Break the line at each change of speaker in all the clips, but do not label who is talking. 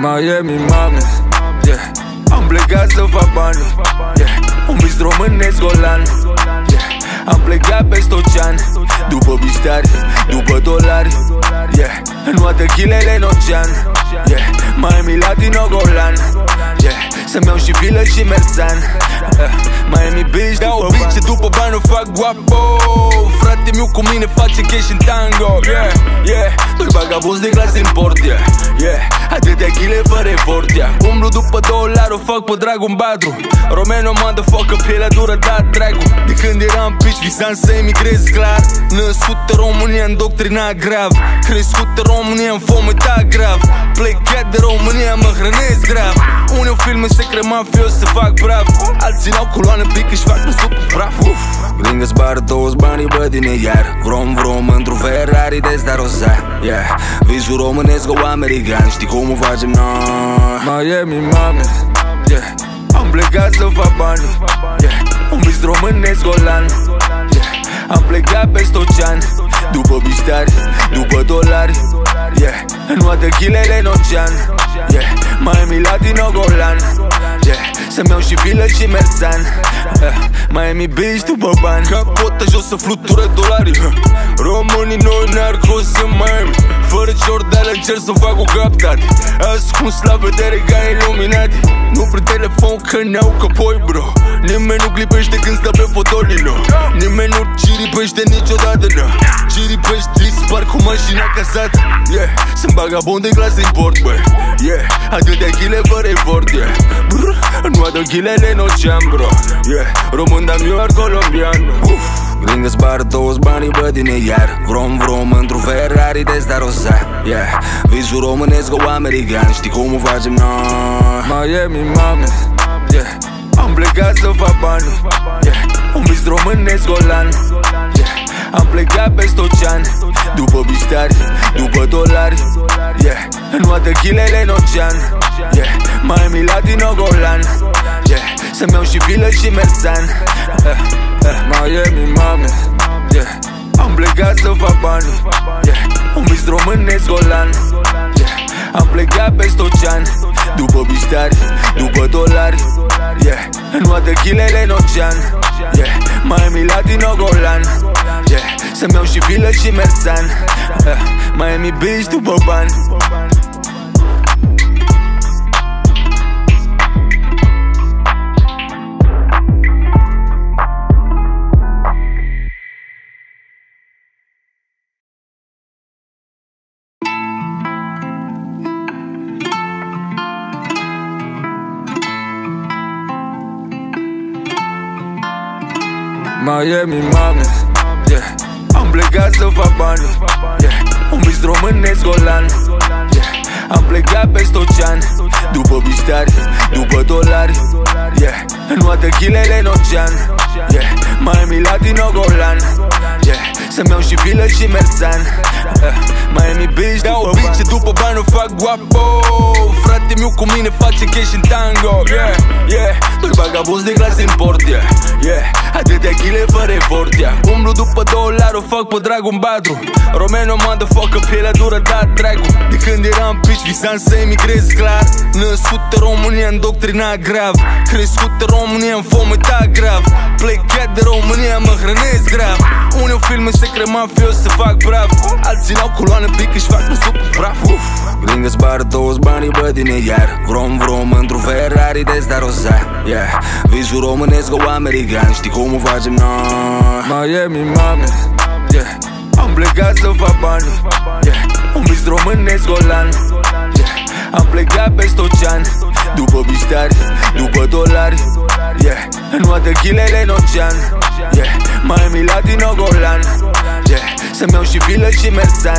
Miami, mame, yeah. Am plecat să fac bani, yeah. Un bis românesc golan, yeah. Am plecat peste ocean, după bistari, după dolari, yeah. În toate chilele în ocean, yeah. Miami, Latino, golan, yeah. Să-mi iau și vilă și merțan, Miami Beach, dau bice după bani o fac guapo. Frate miu cu mine face cash în tango, yeah, yeah. Doi vagabonzi de clasă import, yeah, yeah. Atâtea chile fără efort, yeah. Umblu după $2, o fac pe dragul în badru. Romano, motherfucker, pielea dură, da, dragu. De când eram pici, visam să emigrez clar. Născut în România, îndoctrinat grav. Crescut în România, în fometat grav. Plecat de România, mă hrănesc grav. Unii filme secret mafios să fac brav. Alții n-au coloană, pic își fac năsuc cu praf. Lângă zbară toți banii, bă, din iar. Vrom, într-un Ferrari de sta rosa, yeah. Visul românesc o american, știi cum o facem noi? Miami, mame, yeah. Am plecat să fac bani, yeah. Un bis românesc golan, yeah. Am plecat peste ocean, după bistari, după dolari, yeah. În toate chilele în ocean, yeah. Miami, Latino, golan, yeah. Să-mi iau și vilă și merțan, Miami Beach după bani. Capota jos să flutură dolari, Românii noi narcos în Miami. Fără ciordeală încerc să fac o captate. Ascuns la vedere ca iluminati. Nu prin telefon că ne-au căpoi, bro. Nimeni nu clipește când stă pe fotolino. Nimeni nu ciripește niciodată, no. Ciripești, dispar cu mașina casată, yeah. Sunt vagabond de clasă import, bă, yeah. Atâtea chile fără efort, yeah. Brr, nu adă chilele în ocean, bro, yeah. Român, dar New York, colombian, lângă zbară toți banii, bă, din iar. Vrom, într-un Ferrari de sta rosa, yeah. Visul românesc o american, știi cum o facem noi? Miami, mame, yeah. Am plecat să fac bani, yeah. Un bis românesc golan, yeah. Am plecat peste ocean, după bistari, după dolari, yeah. În toate chilele în ocean, yeah. Miami, Latino, golan, yeah. Să-mi iau și vilă și merțan, Miami, mame, yeah. Am plecat să fac bani, yeah. Un bis românesc golan, yeah. Am plecat peste ocean, după bistari, după dolari, yeah. În toate chilele în ocean, yeah. Miami, Latino, golan, yeah. Să-mi iau și vilă și merțan, Miami Beach după bani. Miami, mame, yeah. Am plecat să fac bani, yeah. Un bis românesc golan, yeah. Am plecat peste ocean, după bistari, după dolari, yeah. În toate chilele în ocean, yeah. Miami, Latino, golan, yeah. Să-mi iau și vilă și merțan, Miami Beach, dau bice după bani o fac guapo. Frate miu cu mine face cash în tango, yeah, yeah. Doi vagabonzi de clasă import, yeah, yeah. Atâtea chile fără efort, yeah. Umblu după $2, o fac pe dragul în badru. Romano, motherfucker, pielea dură, da, dragu. De când eram pici, visam să emigrez clar. Născut în România, îndoctrinat grav. Crescut în România, în fometat grav. Plecat de România, mă hrănesc grav. Unii filme secret mafios să fac brav. Alții n-au coloană, pic își fac năsuc cu praf. Lângă zbară toți banii, bă, din iar. Vrom, într-un Ferrari de sta rosa, yeah. Visul românesc o american, știi cum o facem noi? Miami, mame, yeah. Am plecat să fac bani, yeah. Un bis românesc golan, yeah. Am plecat peste ocean, după bistari, după dolari, yeah. În toate chilele în ocean, yeah. Miami, Latino, golan, yeah. Să-mi iau și vilă și merțan,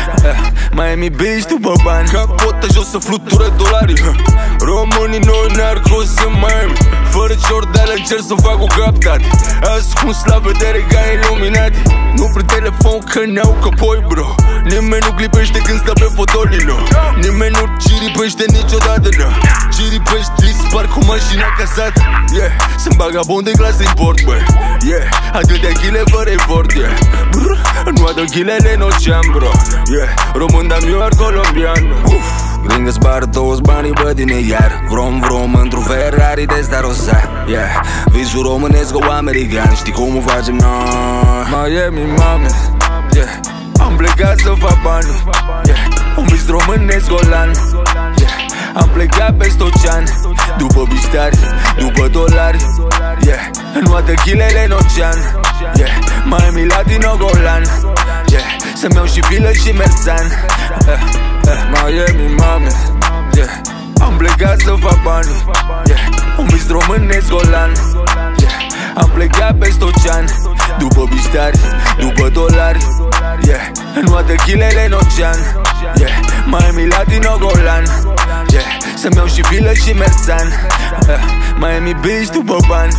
Miami Beach după bani. Capota jos să flutură dolari, Românii noi narcos în Miami. Fără ciordeală încerc să fac o captate. Ascuns la vedere ca iluminati. Nu prin telefon că ne-au căpoi, bro. Nimeni nu clipește când stă pe fotolino. Nimeni nu ciripește niciodată, no. Ciripești, dispar cu mașina casată, yeah. Sunt vagabond de clasă import, bă, yeah. Atâtea chile fără efort, yeah. Brr, nu adă chilele în ocean, bro, yeah. Român, dar New York, colombian, Gringă zbară toți banii, bă, din ei iar Vrom într-un Ferrari de ăsta rosa, yeah. Visul românesc o american, știi cum o facem noi? Miami, mame, yeah. Am plecat să fac bani, yeah. Un vis românesc golan, yeah. Am plecat peste ocean, după bistari, după dolari, yeah. Înnoată chilele în ocean, yeah. Miami, Latino, Golan, yeah. Să-mi iau și vilă și merțan, Miami, mame, yeah. Am plecat să fac bani, yeah. Un vis românesc golan, yeah. Am plecat peste ocean, după bistari, după dolari, yeah. Înnoată chilele în ocean, yeah. Miami, Latino, Golan, yeah. Să-mi iau și vilă și merțan, Miami Beach după bani.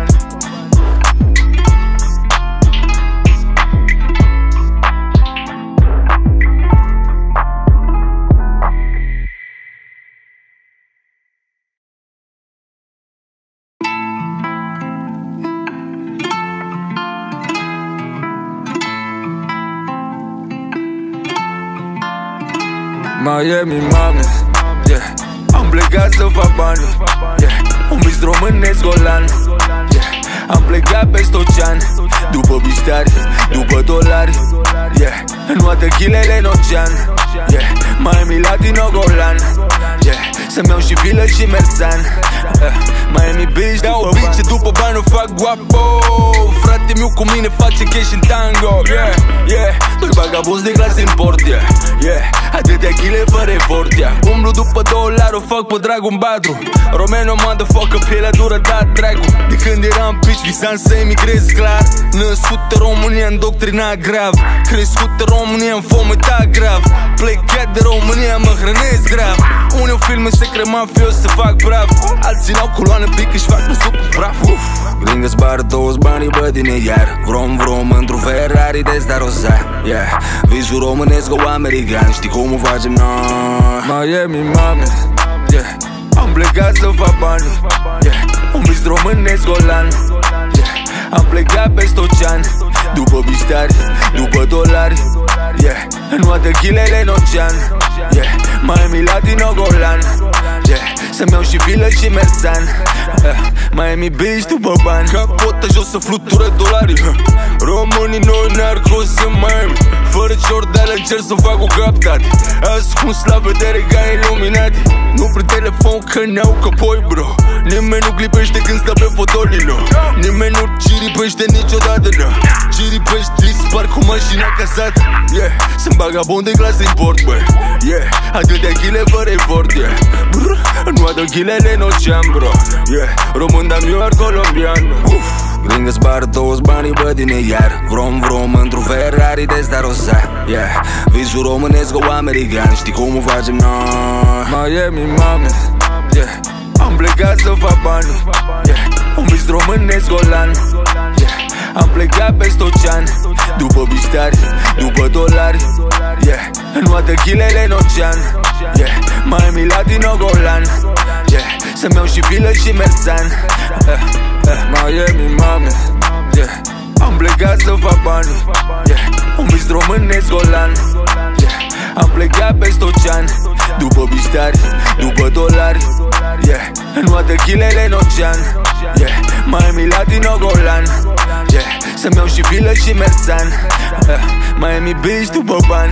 Miami, mame, yeah. Am plecat să fac bani, yeah. Un vis românesc golan, yeah. Am plecat peste ocean, după bistari, după dolari, yeah. Înnoată chilele în ocean, yeah. Miami, Latino, Golan, yeah. Să-mi iau și vilă și merțan, Miami Beach după bani. Dau după bani o fac guapo. Frate miu cu mine face cash în tango, yeah, yeah. Doi vagabonzi de clasă import, yeah, yeah. Atâtea chile fără efort, yeah. Umblu după $2, o fac pe dragul batru. Romano motherfucker, pielea dură, da dracu. De când eram pici, visam să emigrez clar. Născut în România, îndoctrinat grav. Crescut în România, în fometat grav. Plecat de România, mă hrănesc grav. Unii o filme secret mafios să fac brav. Alții n-au coloană pic, își fac năsuc cu praf. Gringă zbară toți banii, bă, din ei iar Vrom într-un Ferrari de ăsta rosa, yeah. Visul românesc o american, știi cum o facem noi? Miami, mame, yeah. Am plecat să fac bani, yeah. Un vis românesc golan, yeah. Am plecat peste ocean, după bistari, după dolari, yeah. Înnoată chilele în ocean, yeah. Miami, Latino, Golan, yeah. Să-mi iau și vilă și merțan, Miami Beach după bani. Capota jos să flutură dolari, românii noi narcos în Miami. Fără ciordală încerc să fac o captat. Ascuns la vedere ca iluminati. Nu prin telefon că ne-au căpoi, bro. Nimeni nu clipește când stă pe fotolino. Nimeni nu ciripește niciodată, no. Ciripești, dispar cu mașina casată, yeah. Sunt vagabond de clasă import, bă, yeah. Atâtea chile fără efort, yeah. Nu adă chilele în ocean, bro, yeah. Român, dar New York, colombian, Gringă zbară toți banii, bă, din ei iar Vrom într-un Ferrari de ăsta rosa, yeah. Visul românesc o american, știi cum o facem noi? Miami, mame, yeah. Am plecat să fac bani, yeah. Un vis românesc golan, yeah. Am plecat peste ocean, după bistari, după dolari, yeah. Înnoată chilele în ocean, yeah. Miami, Latino, Golan, yeah. Să-mi iau și vilă și merțan, Miami, mame, yeah. Am plecat să fac bani, yeah. Un vis românesc golan, yeah. Am plecat peste ocean, după bistari, după dolari, yeah. Înnoată chilele în ocean, yeah. Miami, Latino, Golan, yeah. Să-mi iau și vilă și merțan, Miami Beach după bani.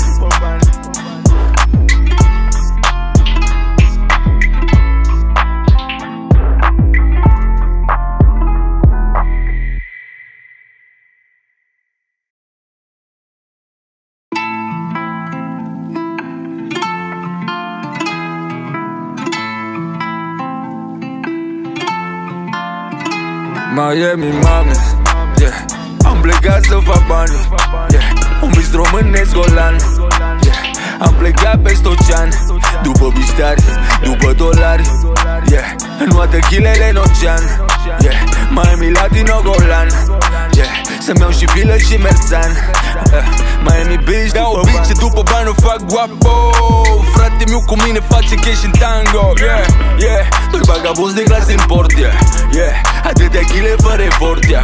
Miami, mame, yeah. Am plecat să fac bani, yeah. Un vis românesc golan, yeah. Am plecat peste ocean, după bistari, după dolari, yeah. Înnoată chilele în ocean, yeah. Miami, Latino, Golan, yeah. Să-mi iau și vilă și merțan, Miami Beach după bani. După bani o fac guapo. Frate miu cu mine face cash în tango, yeah, yeah. Doi vagabonzi de clasă import, yeah, yeah. Atâtea chile fără efort, yeah. Umblu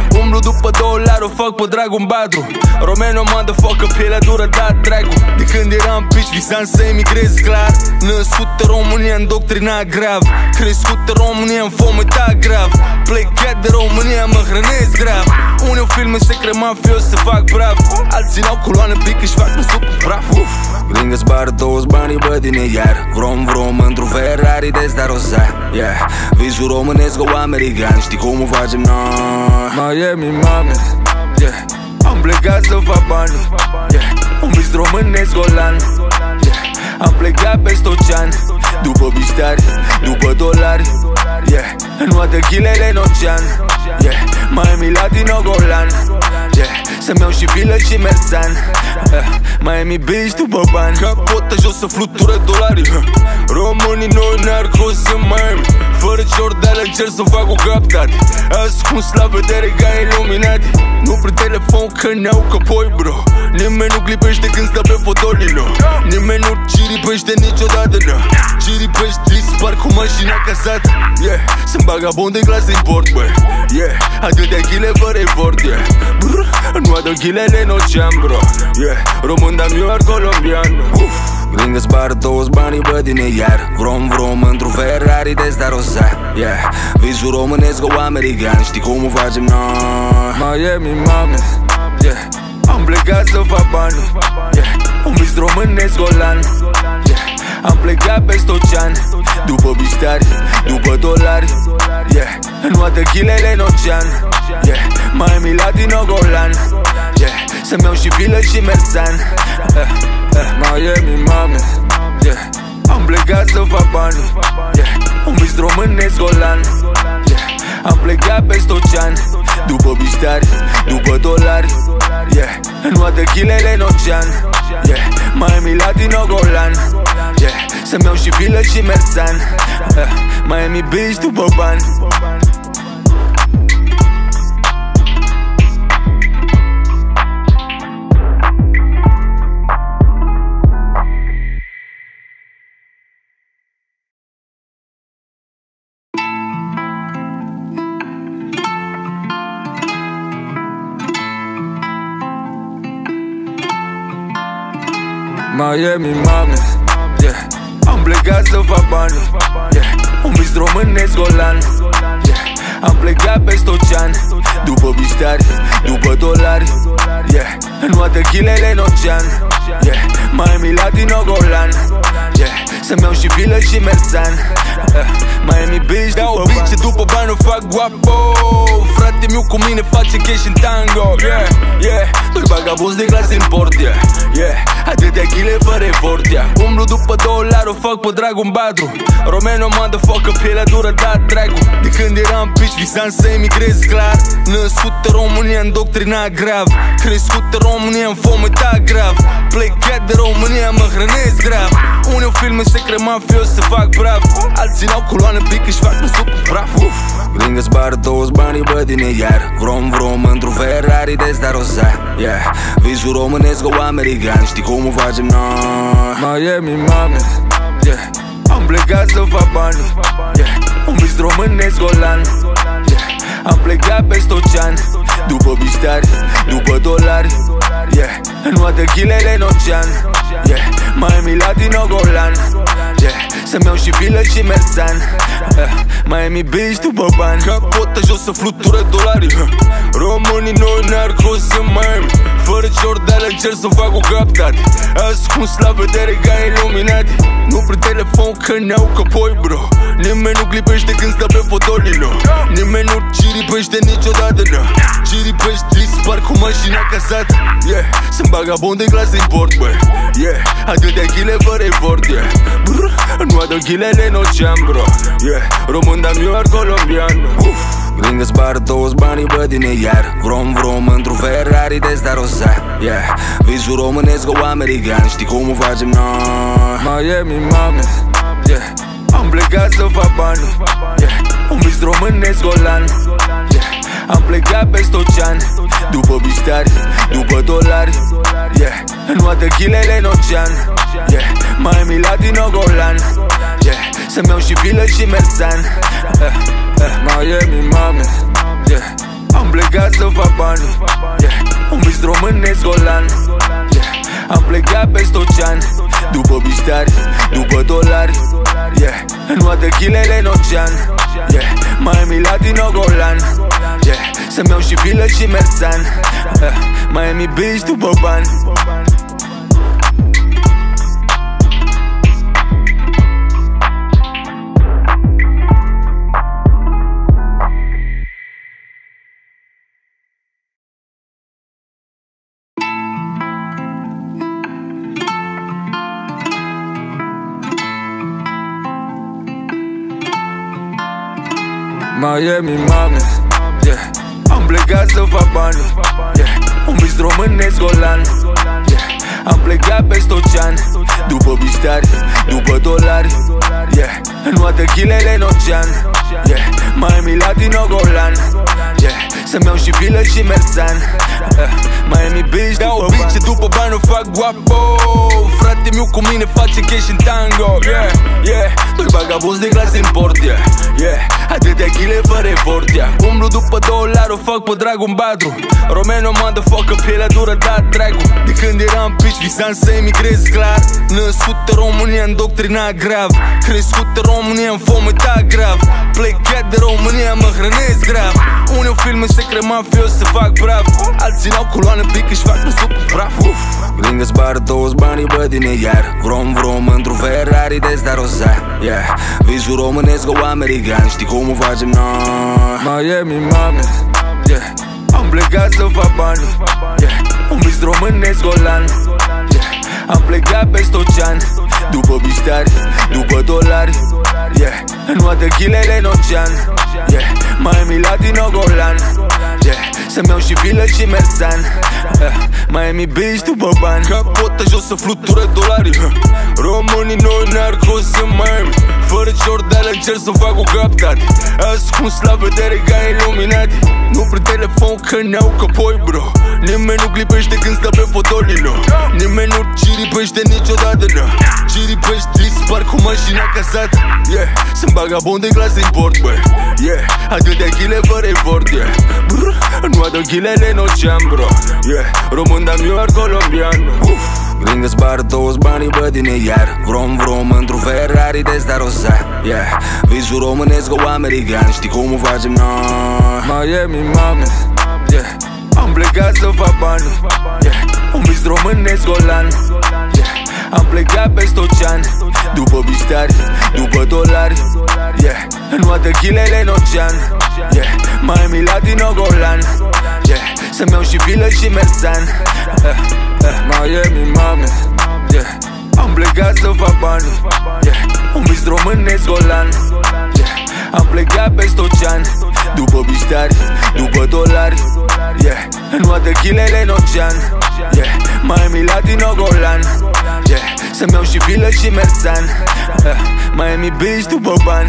după $2 o fac pe dragul badru. Romeno motherfucker, pielea dură, da dragu. De când eram pici visam să emigrez clar. Născut în România, îndoctrinat grav. Crescut în România, în fometat grav. Plecat de România, mă hrănesc grav. Unii filme secret mafios să fac brav. Alții n-au coloană pic, își fac musuc cu praf. Lângă zbară toți banii, bă, din iar. Vrom într-un Ferrari de sta rosa. Yeah. Visul românesc o american. Știi cum o facem noi? Miami, mame. Yeah. Am plecat să fac bani. Yeah. Un vis românesc golan. Yeah. Am plecat peste ocean. După biștari, după dolari. Yeah. În toate chilele în ocean. Yeah. Miami, Latino, Golan. Yeah. Să-mi iau și vilă și merțan. Miami Beach după bani. Capotă jos să flutură dolari. Românii noi narcos în Miami. Fără ciordeală încerc să fac o captat. Ascuns la vedere ca iluminati. Nu prin telefon că ne-au căpoi, bro. Nimeni nu clipește când stă pe fotolino. Nimeni nu ciripește niciodată, no. Ciripești, dispar cu mașina casată. Yeah, sunt vagabond de clasă import, bă. Yeah, atâtea chile fără efort, yeah. Brr, nu adă chilele în ocean, bro. Yeah, român, dar New York, colombian. Lângă zbară toți banii, bă, din iar. Vrom într-un Ferrari de sta rosa. Yeah, visul românesc o american. Știi cum o facem noi? Miami, mame. Yeah. Am plecat să fac bani. Yeah. Un vis românesc golan. Yeah. Am plecat peste ocean. După biștari, după dolari. Yeah. În toate chilele în ocean. Yeah. Miami, Latino, Golan. Yeah. Să-mi iau și vilă și merțan. Miami, mame. Yeah. Am plecat să fac bani. Yeah. Un vis românesc golan. Yeah. Am plecat peste ocean. După biștari, după dolari. Yeah. În toate chilele în ocean. Yeah. Miami, Latino, Golan. Yeah. Să-mi iau și vilă și merțan. Miami Beach după bani. Miami, mame. Yeah. Am plecat să fac bani. Yeah. Un vis românesc golan. Yeah. Am plecat peste ocean. După biștari, după dolari. Yeah. În toate chilele în ocean. Yeah. Miami, Latino, Golan. Yeah. Să-mi iau și vilă și merțan. Miami Beach după bani. Bice după bani o fac guapo. Frate miu cu mine face cash în tango. Yeah, yeah. Doi vagabonzi de clasă import. Yeah, yeah. Atâtea chile fără efort. Yeah. Umblu după $2 o fac pe dragul badru. Romeno motherfucker, pielea dură, da dragu. De când eram pici visam să emigrez clar. Născut în România, îndoctrinat grav. Crescut în România, în fometat grav. Plecat de România, mă hrănesc grav. Unii filme secret mafios să fac brav. Alții n-au coloană pic, își fac musuc cu praf. Lângă zbară toți banii, bă, din iar. Vrom într-un Ferrari de sta rosa. Yeah. Visul românesc o american. Știi cum o facem noi? Miami, mame. Yeah. Am plecat să fac bani. Yeah. Un vis românesc golan. Yeah. Am plecat peste ocean. După biștari, după dolari. Yeah. În toate chilele în ocean. Yeah. Miami, Latino, Golan. Yeah. Să-mi iau și vilă și merțan. Miami Beach după bani. Capotă jos să flutură dolari. Românii noi narcos în Miami. Fără ciordeală încerc să fac o captat. Ascuns la vedere ca iluminati. Nu prin telefon că ne-au căpoi, bro. Nimeni nu clipește când stă pe fotolino. Nimeni nu ciripește niciodată, no. Ciripești, dispar cu mașina casată. Yeah, sunt vagabond de clasă import, bă. Yeah, atâtea chile fără efort, yeah. Brr, nu adă chilele în ocean, bro. Yeah, român, dar New York, colombian. Lângă zbară toți banii, bă, din iar. Vrom într-un Ferrari de sta rosa. Yeah, visul românesc o american. Știi cum o facem noi? Miami, mame. Yeah. Am plecat să fac bani. Yeah. Un vis românesc golan. Yeah. Am plecat peste ocean. După biștari, după dolari. Yeah. În toate chilele în ocean. Yeah. Miami, Latino, Golan. Yeah. Să-mi iau și vilă și merțan. Miami, mame. Yeah. Am plecat să fac bani, yeah. Un vis românesc golan, yeah. Am plecat peste ocean, după biștari, după dolari, yeah. În toate chilele în ocean, yeah. Miami Latino golan, yeah. Să-mi iau și vilă și merțan, Miami Beach după bani. Miami, mame, yeah. Am plecat să fac bani, yeah. Un vis românesc golan, yeah. Am plecat peste ocean, după biștari, după dolari, yeah. În toate chilele în ocean, yeah. Miami Latino golan, yeah. Să-mi iau și vilă și merțan, Miami Beach după bani. După bani o fac guapo, frate meu cu mine face cash în tango, yeah, yeah. Doi vagabonzi de clasă import, yeah, yeah. Atâtea chile fără efort, yeah. Umblu după $2, o fac pe dragul în badru. Romano motherfucker, pielea dură, da dragu. De când eram pici, visam să emigrez clar. Născut în România, îndoctrinat grav. Crescut în România, în fometat grav. Plecat de România, mă hrănesc grav. Unii o filme secret mafios să fac brav. Alții n-au coloană pic, își fac năsuc cu praf. Lângă zbară toți banii, bă, din iar. Vrom, într-un Ferrari de sta rosa, yeah. Visul românesc o american, știi cum o facem noi? Miami, mame, yeah. Am plecat să fac bani, yeah. Un vis românesc golan, yeah. Am plecat peste ocean, după biștari, după dolari, yeah. În toate chilele în ocean, yeah. Miami Latino golan, yeah. Să-mi iau și vilă și merțan, Miami Beach după bani. Capota jos să flutură dolari, românii noi narcos în Miami. Fără Jordan încerc să fac o captate, ascuns la vedere ca iluminati. Nu prin telefon că ne-au căpoi, bro. Nimeni nu clipește când stă pe fotolino. Nimeni nu ciripește niciodată, no. Ciripești, dispar cu mașina casată, yeah. Sunt vagabond de clasă import, bă, yeah. Atâtea chile fără efort, yeah. Brr, nu adă chilele în ocean, bro, yeah. Român, dar New York, colombian, lângă zbară toți banii, bă, din iar. Vrom, într-un Ferrari de sta rosa, yeah. Visul românesc o american, știi cum o facem noi? Miami, mame, yeah. Am plecat să fac bani, yeah. Un vis românesc golan, yeah. Am plecat peste ocean, după biștari, după dolari, yeah. În toate chilele în ocean, yeah. Miami Latino golan, yeah. Să-mi iau și vilă și merțan, Miami, mame, yeah. Am plecat să fac bani, yeah. Un vis românesc golan, yeah. Am plecat peste ocean, după biștari, după dolari, yeah. În toate chilele în ocean, yeah. Miami Latino golan, yeah. Să-mi iau și vilă și merțan, Miami Beach după bani.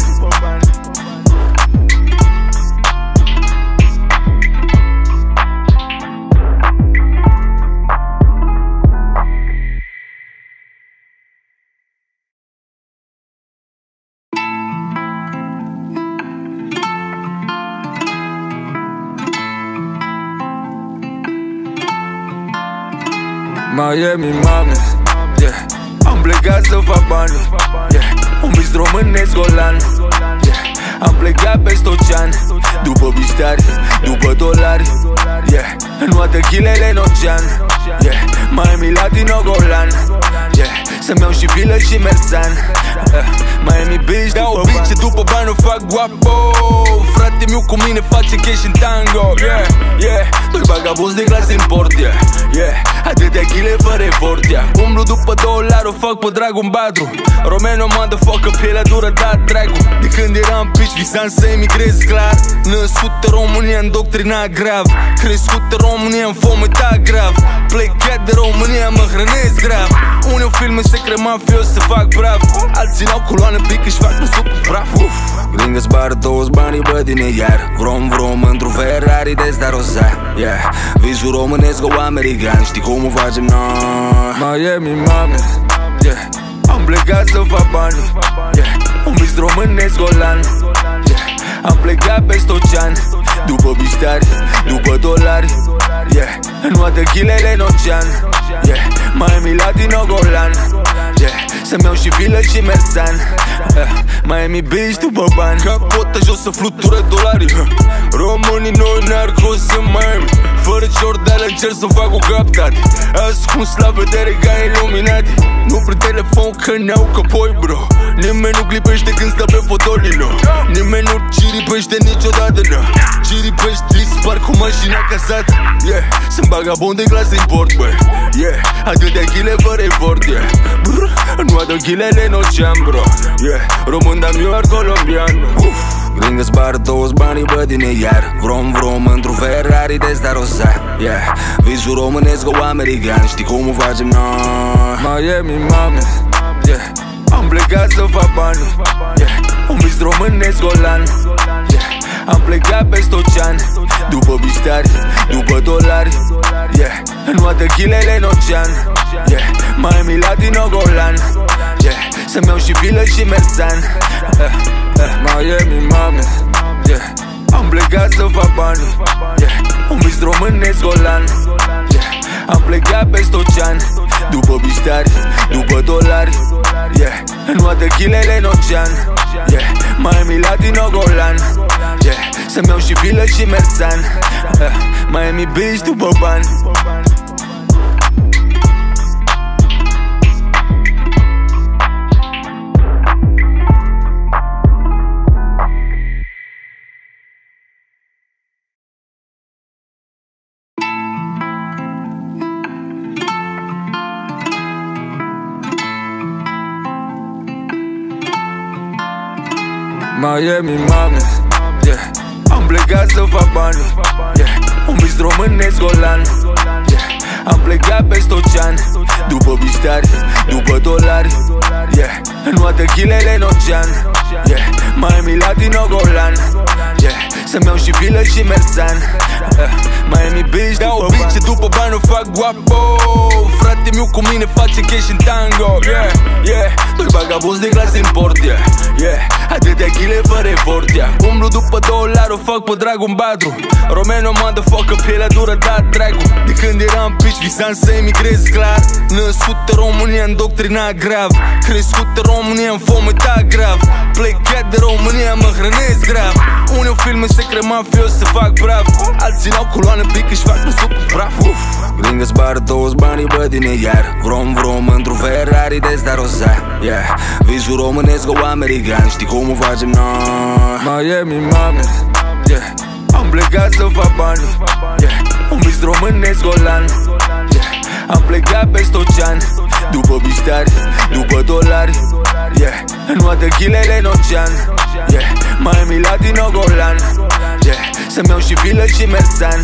Miami, mame, yeah. Am plecat să fac bani, yeah. Un vis românesc golan, yeah. Am plecat peste ocean, după biștari, după dolari, yeah. În toate chilele în ocean, yeah. Miami Latino golan, yeah. Să-mi iau și vilă și merțan, Miami Beach după bani. După bani o fac guapo, frate meu cu mine face cash în tango, yeah, yeah. Doi vagabonzi de clasă import, yeah, yeah. Atâtea chile fără efort, yeah. Umblu după $2, o fac pe dragul în badru. Romano motherfucker, pielea dură, da dragu. De când eram pici, visam să emigrez clar. Născut în România, îndoctrinat grav. Crescut în România, în fometat grav. Plecat de România, mă hrănesc grav. Unii o filme secret mafios să fac brav. Alții n-au coloană pic, își fac năsuc cu praf. Lângă zbară toți banii, bă, din iar. Vrom, într-un Ferrari de sta rosa, yeah. Visul românesc o american, știi cum o facem noi? Miami, mame, yeah. Am plecat să fac bani, yeah. Un vis românesc golan, yeah. Am plecat peste ocean, după biștari, după dolari, yeah. Înnoată chilele în ocean, yeah. Miami Latino Golan, yeah. Să-mi iau și vilă și merțan, Miami Beach după bani. Capota jos să flutură dolari, românii noi narcos în Miami. Fără ciordeală încerc să fac o captate, ascuns la vedere ca iluminati. Nu prin telefon că ne-au căpoi, bro. Nimeni nu clipește când stă pe fotolino. Nimeni nu ciripește niciodată, no. Ciripești, li spar cu mașina casată, yeah. Sunt vagabond de clasă import, băi, yeah. Atâtea chile fără efort, yeah. Brr, nu adă chilele în ocean, bro, yeah. Român, dar eu ar colombian, gringă-ți bară toți banii, bă, din iar. Vrom, într-un Ferrari de sta rosa, yeah. Visul românesc cu american, știi cum o facem noi? Miami, mame, yeah. Am plecat să fac bani, yeah. Un vis românesc golan, yeah. Am plecat peste ocean, după bistari, după dolari, yeah. Înnoată chilele în ocean, yeah. Miami Latino Golan, yeah. Să-mi iau și vilă și merțan, Miami, mame, yeah. Am plecat să fac bani, yeah. Un vis românesc golan, yeah. Am plecat peste ocean, după bistari, după dolari, yeah. Înnoată chilele în ocean, yeah. Miami Latino Golan, yeah. Să-mi iau și vilă și merțan, Miami Beach după bani. Miami, mame, yeah. Am plecat să fac bani, yeah. Un vis românesc golan, yeah. Am plecat peste ocean, după bistari, după dolari, yeah. Înnoată chilele în ocean, yeah. Miami Latino Golan, yeah. Să-mi iau și vilă și merțan, Miami Beach după bani. Dau după bani o fac guapo, frate miu cu mine face cash în tango, yeah, yeah. Doi vagabonzi de clasă import, yeah, yeah. Atâtea chile fără efort, yeah. Umblu după dolari, o fac pe dragul batru. Romeno motherfucker, pielea dură, da dracu. De când eram pici, visam să emigrez clar. Născut în România, îndoctrinat grav. Crescut în România, în fometat grav. Plecat de România, mă hrănesc grav. Unii o filme secret mafios să fac brav. Alții n-au coloană pic, își fac năsuc cu praf. Gringă-ți bară toți banii, bă, din iar. Vrom, într-un Ferrari de sta rosa, yeah. Visul românesc cu american, știi cum o facem noi? Miami, mame, yeah. Am plecat să fac bani, yeah. Un vis românesc golan, yeah. Am plecat peste ocean, după bistari, după dolari, yeah. Înnoată chilele în ocean, yeah. Miami Latino Golan, yeah. Să-mi iau și vilă și merțan,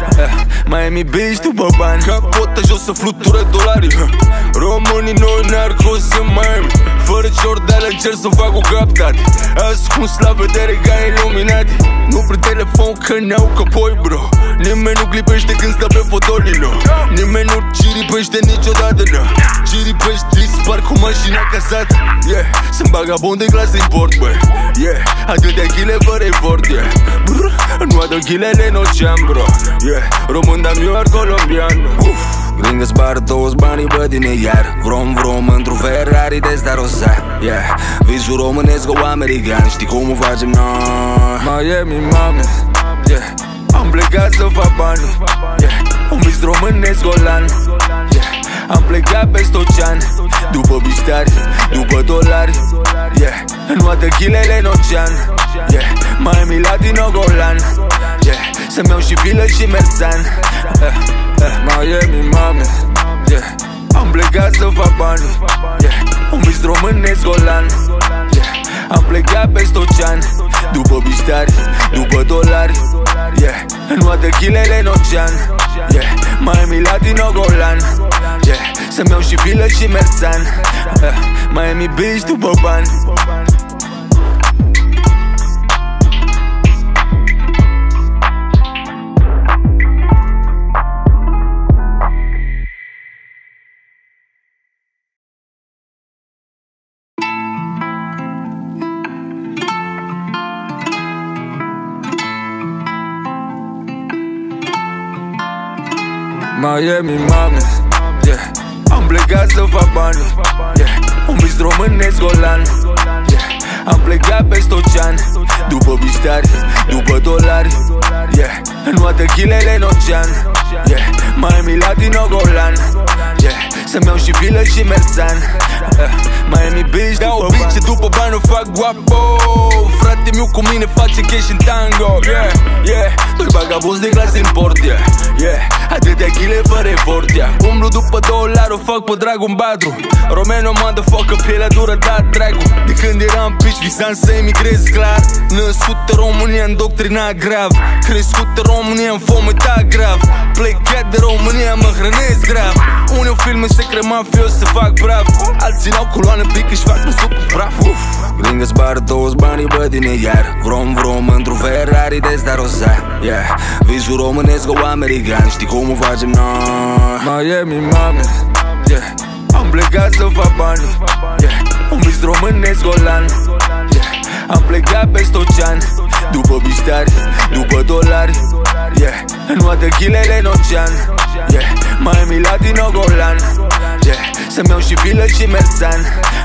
Miami Beach după bani. Capota jos să flutură dolari, românii noi narcos în Miami. Fără ciordeală încerc să fac o captate, ascuns la vedere ca iluminati. Nu prin telefon că ne-au căpoi, bro. Nimeni nu clipește când stă pe fotolino. Nimeni nu ciripește niciodată, no. Ciripești, li spar cu mașina casată, yeah. Sunt vagabond de clasă import, băi, yeah. Atâtea chile fără efort, yeah. Brr, nu adă chilele în ocean, bro, yeah. Român, dar eu ar colombian, gringă-ți bară toți banii, bă, din iar. Vrom, într-un Ferrari de sta rosa, yeah. Visul românesc cu american, știi cum o facem noi? Miami, mame, yeah. Am plecat să fac bani, yeah. Un vis românesc golan, yeah. Am plecat peste ocean, după bistari, după dolari, yeah. Înnoată chilele în ocean, yeah. Miami Latino Golan, yeah. Să-mi iau și vilă și merțan, Miami, mame, yeah. Am plecat să fac bani, yeah. Un vis românesc golan, yeah. Am plecat peste ocean, după bistari, după dolari, yeah. Înnoată chilele în ocean, yeah. Miami Latino Golan, yeah. Să-mi iau și vilă și merțan, Miami Beach după bani. Miami, mami, yeah. Am plecat să fac bani, yeah. Un bis românesc golan, yeah. Am plecat peste ocean, după biștari, după dolari, yeah. În toate chilele în ocean, yeah. Miami, Latino, Golan, yeah. Să-mi iau și vilă și merțan, Miami Beach, dau o bice după bani, o fac guapo. Frate miu cu mine face cash în tango, yeah, yeah. Doi vagabonzi de clasă import, yeah, yeah. Atâtea chile fără efort, yeah. Umblu după $2, o fac pe dragul badru. Romeno, motherfucker, pielea dură, da, dragu. De când eram pici, visam să emigrez clar. Născut în România, îndoctrinat grav. Crescut în România, în fometat grav. Plecat de România, mă hrănesc grav. Unii filme secret mafios să fac brav. Alții n-au coloană pic, își fac musuc cu praf. Lângă zbară toți banii, bă, din iar. Vrom, vrom, într-un Ferrari de starosa, yeah. Visul românesc o american, știi cum o facem noi? Miami, mami, yeah. Am plecat să fac bani, yeah. Un bis românesc golan, yeah. Am plecat peste ocean, după biștari, după dolari, yeah. În toate chilele în ocean, yeah. Miami, Latino, Golan, yeah. Să-mi iau și vilă și merțan,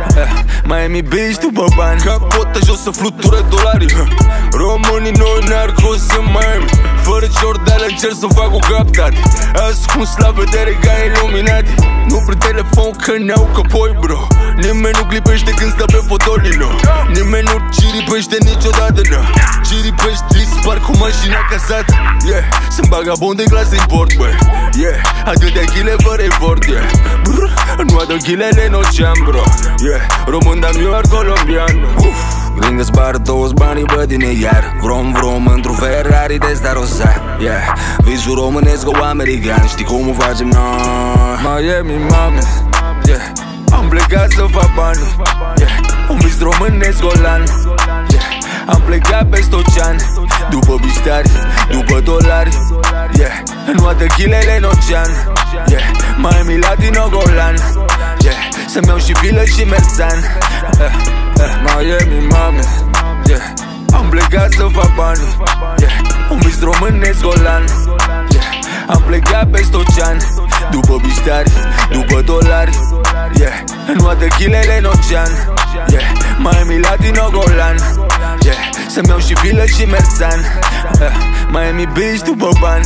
Miami Beach după bani. Capota jos să flutură dolari, Românii noi narcos în Miami. Fără ciordeală încerc să fac o captate. Ascuns la vedere ca iluminati. Nu prin telefon că ne-au căpoi, bro. Nimeni nu clipește când stă pe fotolino. Nimeni nu ciripește niciodată, no. Ciripești, dispar cu mașina casată, yeah. Sunt vagabond de clasă import, bă, yeah. Atâtea chile fără efort, yeah. Brr, nu adă chilele în ocean, bro, yeah. Român, dar New York, colombian, lângă zbară toți banii, bă, din iar. Vrom, vrom, într-un Ferrari de starosa, yeah. Visul românesc o american, știi cum o facem noi? Miami, mami, yeah. Am plecat să fac bani, yeah. Un bis românesc golan, yeah. Am plecat peste ocean, după biștari, după dolari, yeah. În toate chilele în ocean, yeah. Miami, Latino, Golan, yeah. Să-mi iau și vilă și merțan, Miami, mami, yeah. Am plecat să fac bani, yeah. Un bis românesc golan, yeah. Am plecat peste ocean, după biștari, după dolari, yeah. În toate chilele în ocean, yeah. Miami, Latino, Golan, yeah. Să-mi iau și vilă și merțan, Miami Beach după bani.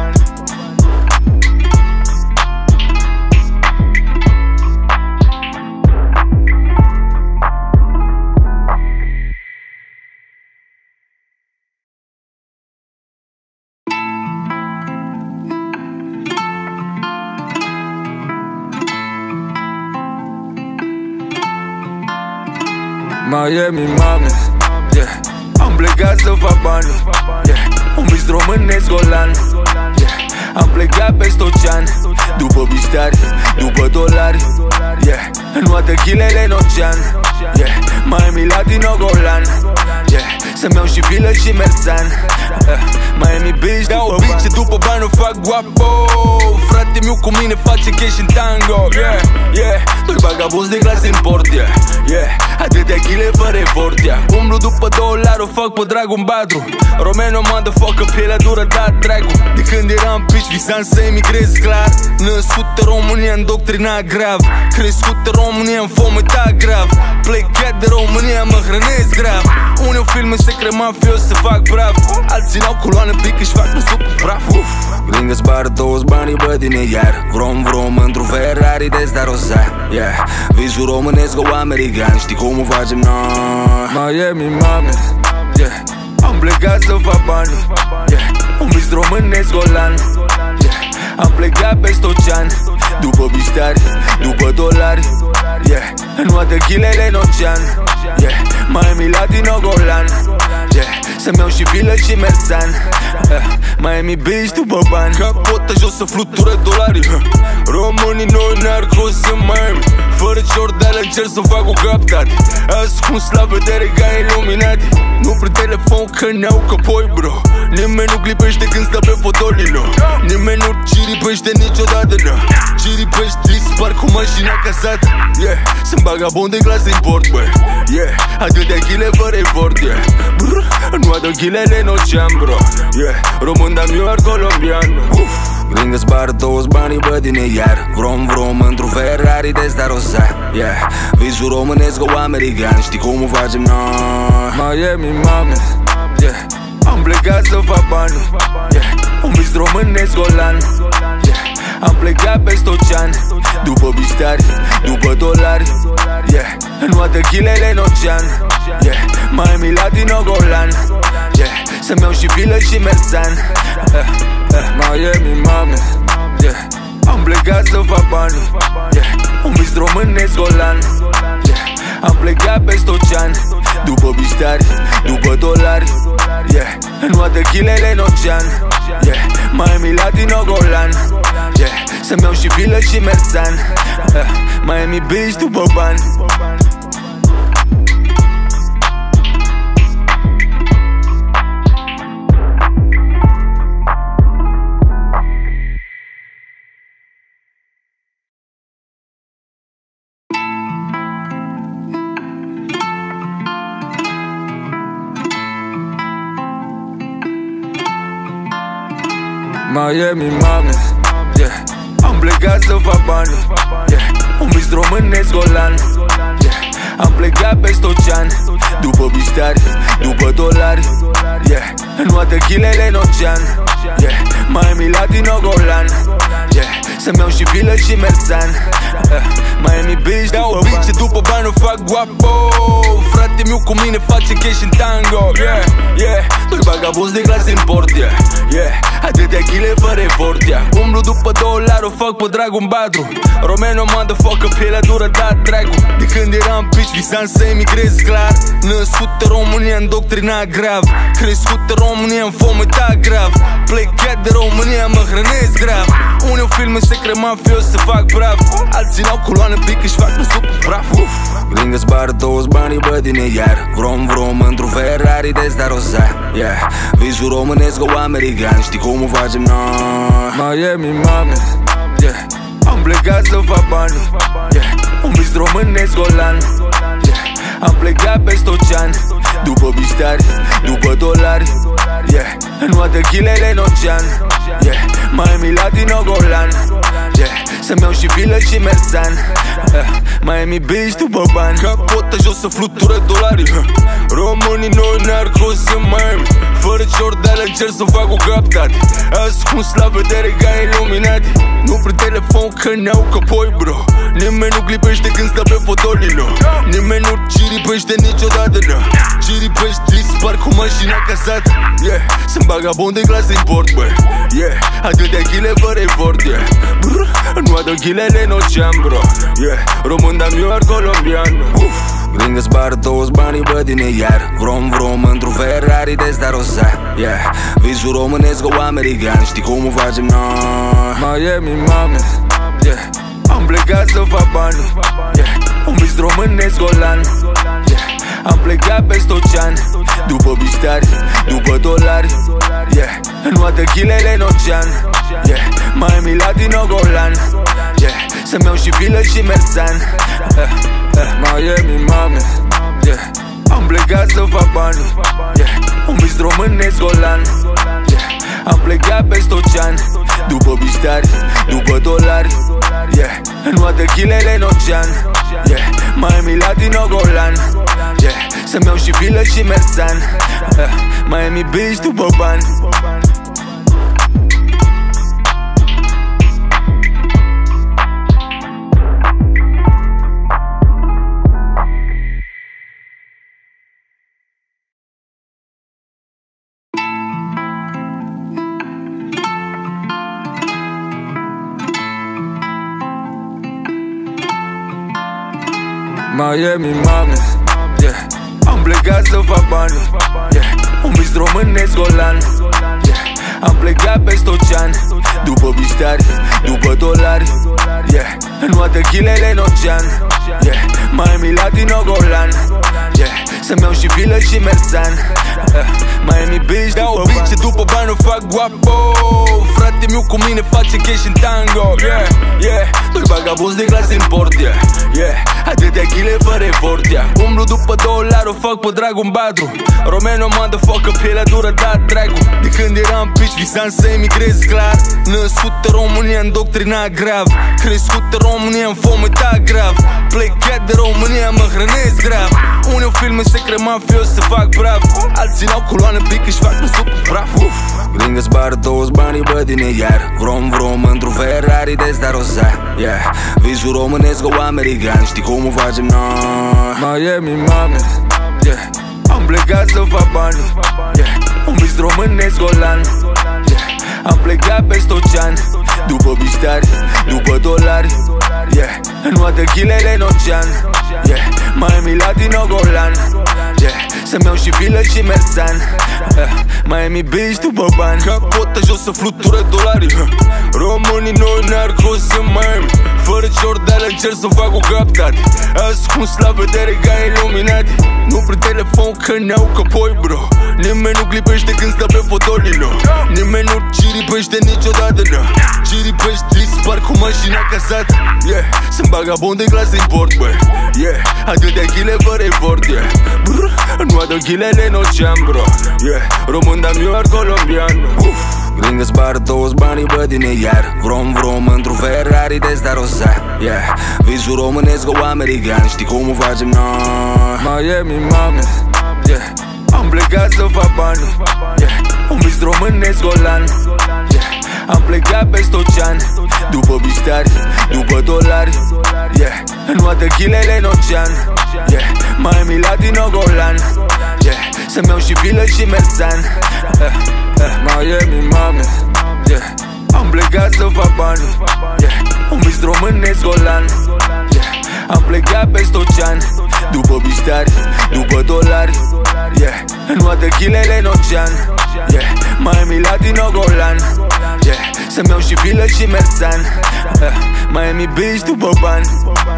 Miami, mami, yeah. Am plecat să fac bani, yeah. Un bis românesc golan, yeah. Am plecat peste ocean, după biștari, după dolari, yeah. În toate chilele în ocean, yeah. Miami, Latino, Golan, yeah. Să-mi iau și vilă și merțan, Miami Beach, dau o bice după bani, o fac guapo. Frate miu cu mine face cash în tango, yeah, yeah. Doi vagabonzi de clasă import, yeah, yeah. Atâtea chile fără efort, yeah. Umblu după $2, o fac pe dragul badru. Romeno, motherfucker, pielea dură, da, dragu. De când eram pici, visam să emigrez clar. Născut în România, îndoctrinat grav. Crescut în România, în fometat grav. Plecat de România, mă hrănesc grav. Unii filme secret mafios să fac brav. Alții n-au coloană pic, își fac musuc cu praf. Lângă zbară toți banii, bă, din iar. Vrom, vrom, într-un Ferrari de starosa, yeah. Visul românesc o american, știi cum o facem noi? Miami, mami, yeah. Am plecat să fac bani, yeah. Un bis românesc golan, yeah. Am plecat peste ocean, după biștari, după dolari, yeah. În toate chilele în ocean, yeah. Miami, Latino, Golan, yeah. Să-mi iau și vilă și merțan, Miami Beach după bani. Capota jos să flutură dolari, Românii noi narcos în Miami. Fără ciordeală încerc să fac o captate. Ascuns la vedere ca iluminati. Nu prin telefon că ne-au căpoi, bro. Nimeni nu clipește când stă pe fotolino. Nimeni nu ciripește niciodată, no. Ciripești, dispar cu mașina casată, yeah. Sunt vagabond de clasă import, bă, yeah. Atâtea chile fără efort, yeah. Brr, nu adă chilele în ocean, bro, yeah. Român, dar New York, colombian, lângă zbară toți bani. banii, bă, din ei iar Vrom, într-un Ferrari de ăsta rosa, yeah. Visul românesc o american, știi cum o facem noi? Miami, mame, yeah. Am plecat să fac bani, yeah. Un vis românesc golan, yeah. Am plecat peste ocean, după bistari, după dolari, yeah. În chilele în ocean, yeah. Miami, Latino, Golan, yeah. Să-mi iau și vilă și merțan, Miami, mame, yeah. Am plecat să fac bani, yeah. Un vis românesc golan, yeah. Am plecat peste ocean, după bistari, după dolari, yeah. În chilele în ocean, yeah. Miami, Latino, Golan, yeah. Să-mi iau și vilă și merțan, Miami Beach după bani. Miami, mame, yeah. Am plecat să fac bani, yeah. Un vis românesc golan, yeah. Am plecat peste ocean, după bistari, după dolari, yeah. În chilele în ocean, yeah. Miami, Latino, Golan, yeah. Să-mi iau și vilă și merțan, Miami Beach după bani. După bani o fac guapo, frate meu cu mine face cash în tango, yeah, yeah. Doi vagabonzi de clasă import, yeah, yeah. Atâtea chile fără efort, yeah. Umblu după $2, o fac pe dragul în badru. Romano, motherfucker, pielea dură, da, dragu. De când eram pici, visam să emigrez clar. Născut în România, îndoctrinat grav. Crescut în România, în fometat grav. Plecat de România, mă hrănesc grav. Unii o filme secret mafios să fac brav. Alții n-au coloană pic, își fac năsuc cu praf. Gringă zbară toți banii, bă, din ei iar Vrom, într-un Ferrari de ăsta rosa, yeah. Visul românesc o american, știi cum o facem noi? Miami, mame, yeah. Am plecat să fac bani, yeah. Un vis românesc golan, yeah. Am plecat peste ocean, după bistari, după dolari, yeah. În chilele în ocean, yeah. Miami, Latino, Golan, yeah. Să-mi iau și vilă și merțan, Miami Beach după bani. Capota jos să flutură dolari, românii noi narcos în Miami. Fără ciordeală încerc să fac o captate, ascuns la vedere ca iluminati. Nu prin telefon că ne-au căpoi, bro. Nimeni nu clipește când stă pe fotolino. Nimeni nu ciripește niciodată, no. Ciripești, dispar cu mașina casată, yeah. Sunt vagabond de clasă import, bă, yeah. Atâtea chile fără efort, yeah. Brr, nu adă chilele în ocean, bro, yeah. Român, dar New York, colombian, Gringă zbară toți banii, bă, din ei iar Vrom, într-un Ferrari de ăsta rosa, yeah. Visul românesc o american, știi cum o facem noi? Miami, mame, yeah. Am plecat să fac bani, yeah. Un vis românesc golan, yeah. Am plecat peste ocean, după bistari, după dolari, yeah. În chilele în ocean, yeah. Miami, Latino, Golan, yeah. Să-mi iau și vilă și merțan, Miami, mame, yeah. Am plecat să fac bani, yeah. Un vis românesc golan, yeah. Am plecat peste ocean, după bistari, după dolari, yeah. În chilele în ocean, yeah. Miami, Latino, Golan, yeah. Să-mi iau și vilă și merțan, Miami Beach după bani. Miami, mame, yeah. Am plecat să fac bani, yeah. Un vis românesc golan, yeah. Am plecat peste ocean, după bistari, după dolari, yeah. În chilele în ocean, yeah. Miami Latino Golan, yeah. Să-mi iau și vilă și merțan, Miami Beach, dau o bice după bani, o fac guapo. Frate meu cu mine face cash în tango, yeah, yeah. Doi vagabonzi de clasă import, yeah, yeah. Atâtea chile fără efort, yeah. Umblu după $2, o fac pe Dragon Badru. Romano motherfucker, pielea dură, da, dragu. De când eram pici, visam să emigrez, clar. Născut în România, îndoctrinat grav. Crescut în România, în fometat grav. Plecat de România, mă hrănesc grav. Unii filme secret mafios să fac brav. Alții n-au coloană, pică și fac nu supă praf. Gringă zbară toți banii, bă, din ei iar. Vrom, vrom, într-un Ferrari de Starossa, yeah. Visul românesc o american, știi cum o facem noi? Miami, mame, yeah. Am plecat să fac bani, yeah. Un vis românesc golan, yeah. Am plecat peste ocean, după biștari, după dolari, yeah. În toate chilele în ocean, yeah. Miami Latino Golan, yeah. Să-mi iau și vilă și merțan, Miami Beach după bani. Capota jos să flutură dolari, Românii noi narcos în Miami. Fără Jordan încerc să fac o captate. Ascuns la vedere ca iluminati. Nu prin telefon că ne-au căpoi, bro. Nimeni nu clipește când stă pe fotolino. Nimeni nu ciripește niciodată, no. Ciripești, dispar cu mașina casată, yeah. Sunt vagabond de clasă import, băi, yeah. Atâtea chile fără efort, yeah. Brr, nu adă chilele în ocean, bro, yeah. Român, dar New York, colombian, Gringă zbară toți banii, bă, din ei iar. Vrom, vrom, într-un Ferrari de Starossa, yeah. Visul românesc o american, știi cum o facem noi? Miami, mame, yeah. Am plecat să fac bani, yeah. Un vis românesc golan, yeah. Am plecat peste ocean, după biștari, după dolari, yeah. În toate chilele în ocean, yeah. Miami Latino Golan, yeah. Să-mi iau și vilă și merțan, Miami, mame, yeah. Am plecat să fac bani, yeah. Un vis românesc golan, yeah. Am plecat peste ocean, după biștari, după dolari, yeah. În toate chilele în ocean, yeah. Miami Latino Golan, yeah. Să-mi iau și vilă și merțan, Miami Beach după bani.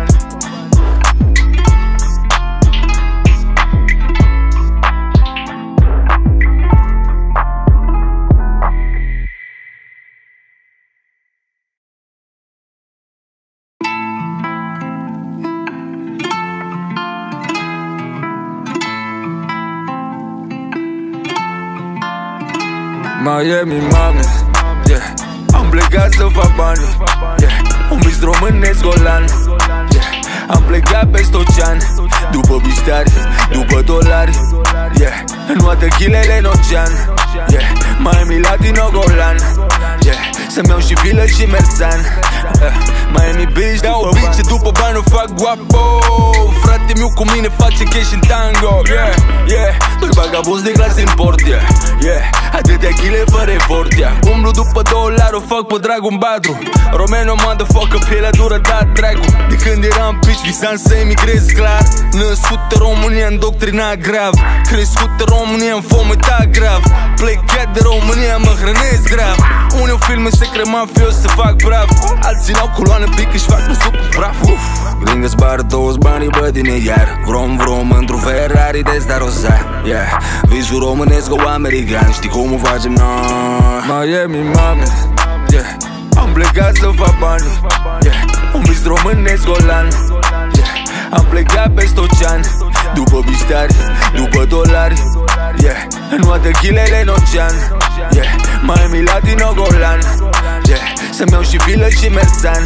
Miami, mame, yeah. Am plecat să fac bani, yeah. Un vis românesc golan, yeah. Am plecat peste ocean, după biștari, după dolari, yeah. În toate chilele în ocean, yeah. Miami Latino Golan, yeah. Să-mi iau și vilă și merțan, Miami Beach dau o bice după bani, o fac guapo. Frate meu cu mine face cash în tango, yeah, yeah. Doi vagabonzi de clasă import, yeah, yeah. Atâtea chile fără efort, yeah. Umblu după $2, o fac pe Dragon Badru. Romano motherfucker, pielea dură, da, dragu. De când eram pici, visam să emigrez, clar. Născut în România, îndoctrinat grav. Crescut în România, în fometat grav. Plecat de România, mă hrănesc grav. Unii filme secret mafios să fac brav. Alții n-au coloană, pică și fac nu supă praf. Gringă zbară toți banii, bă, din ei iar. Vrom, vrom, într-un Ferrari de Starossa, yeah. Visul românesc o american, știi cum o facem noi? Miami, mame, yeah. Am plecat să fac bani, yeah. Un vis românesc golan, yeah. Am plecat peste ocean, după biștari, după dolari, yeah. În toate chilele în ocean, yeah. Miami Latino Golan, yeah. Să-mi iau și vilă și merțan,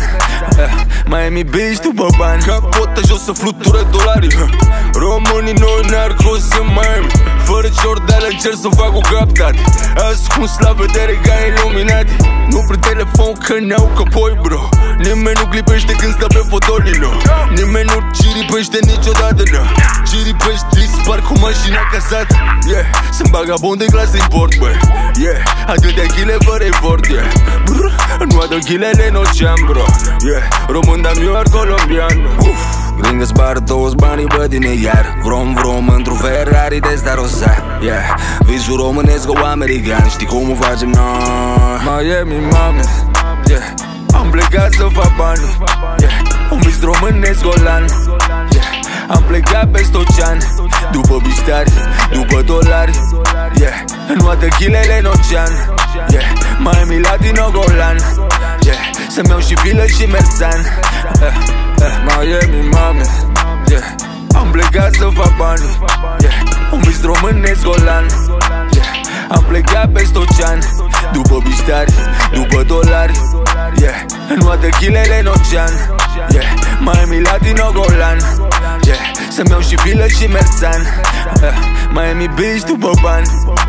Miami Beach după bani. Capota jos să flutură dolari, Românii noi narcos în Miami. Fără Jordan încerc să fac o captate. Ascuns la vedere ca iluminati. Nu prin telefon că ne-au căpoi, bro. Nimeni nu clipește când stă pe fotolino. Nimeni nu ciripește niciodată, no. Ciripești, dispar cu mașina casată, yeah. Sunt vagabond de clasă import, băi, yeah. Atâtea chile fără efort, yeah. Brr, nu adă chilele în ocean, bro, yeah. Român, dar New York, colombian, Gringă zbară toți banii, bă, din ei iar. Vrom, vrom, într-un Ferrari de Starossa, yeah. Visul românesc o american, știi cum o facem noi? Miami, mame, yeah. Am plecat să fac bani, yeah. Un vis românesc golan, yeah. Am plecat peste ocean, după bistari, după dolari, yeah. În toate chilele în ocean, yeah. Miami Latino Golan, yeah. Să-mi iau și vilă și merțan, Miami, mame, yeah. Am plecat să fac bani, yeah. Un bis românesc Golan, yeah. Am plecat peste ocean, după bistari, după dolari, yeah. În toate chilele în ocean, yeah. Miami Latino Golan, yeah. Să-mi iau și vilă și merțan, Miami Beach după bani.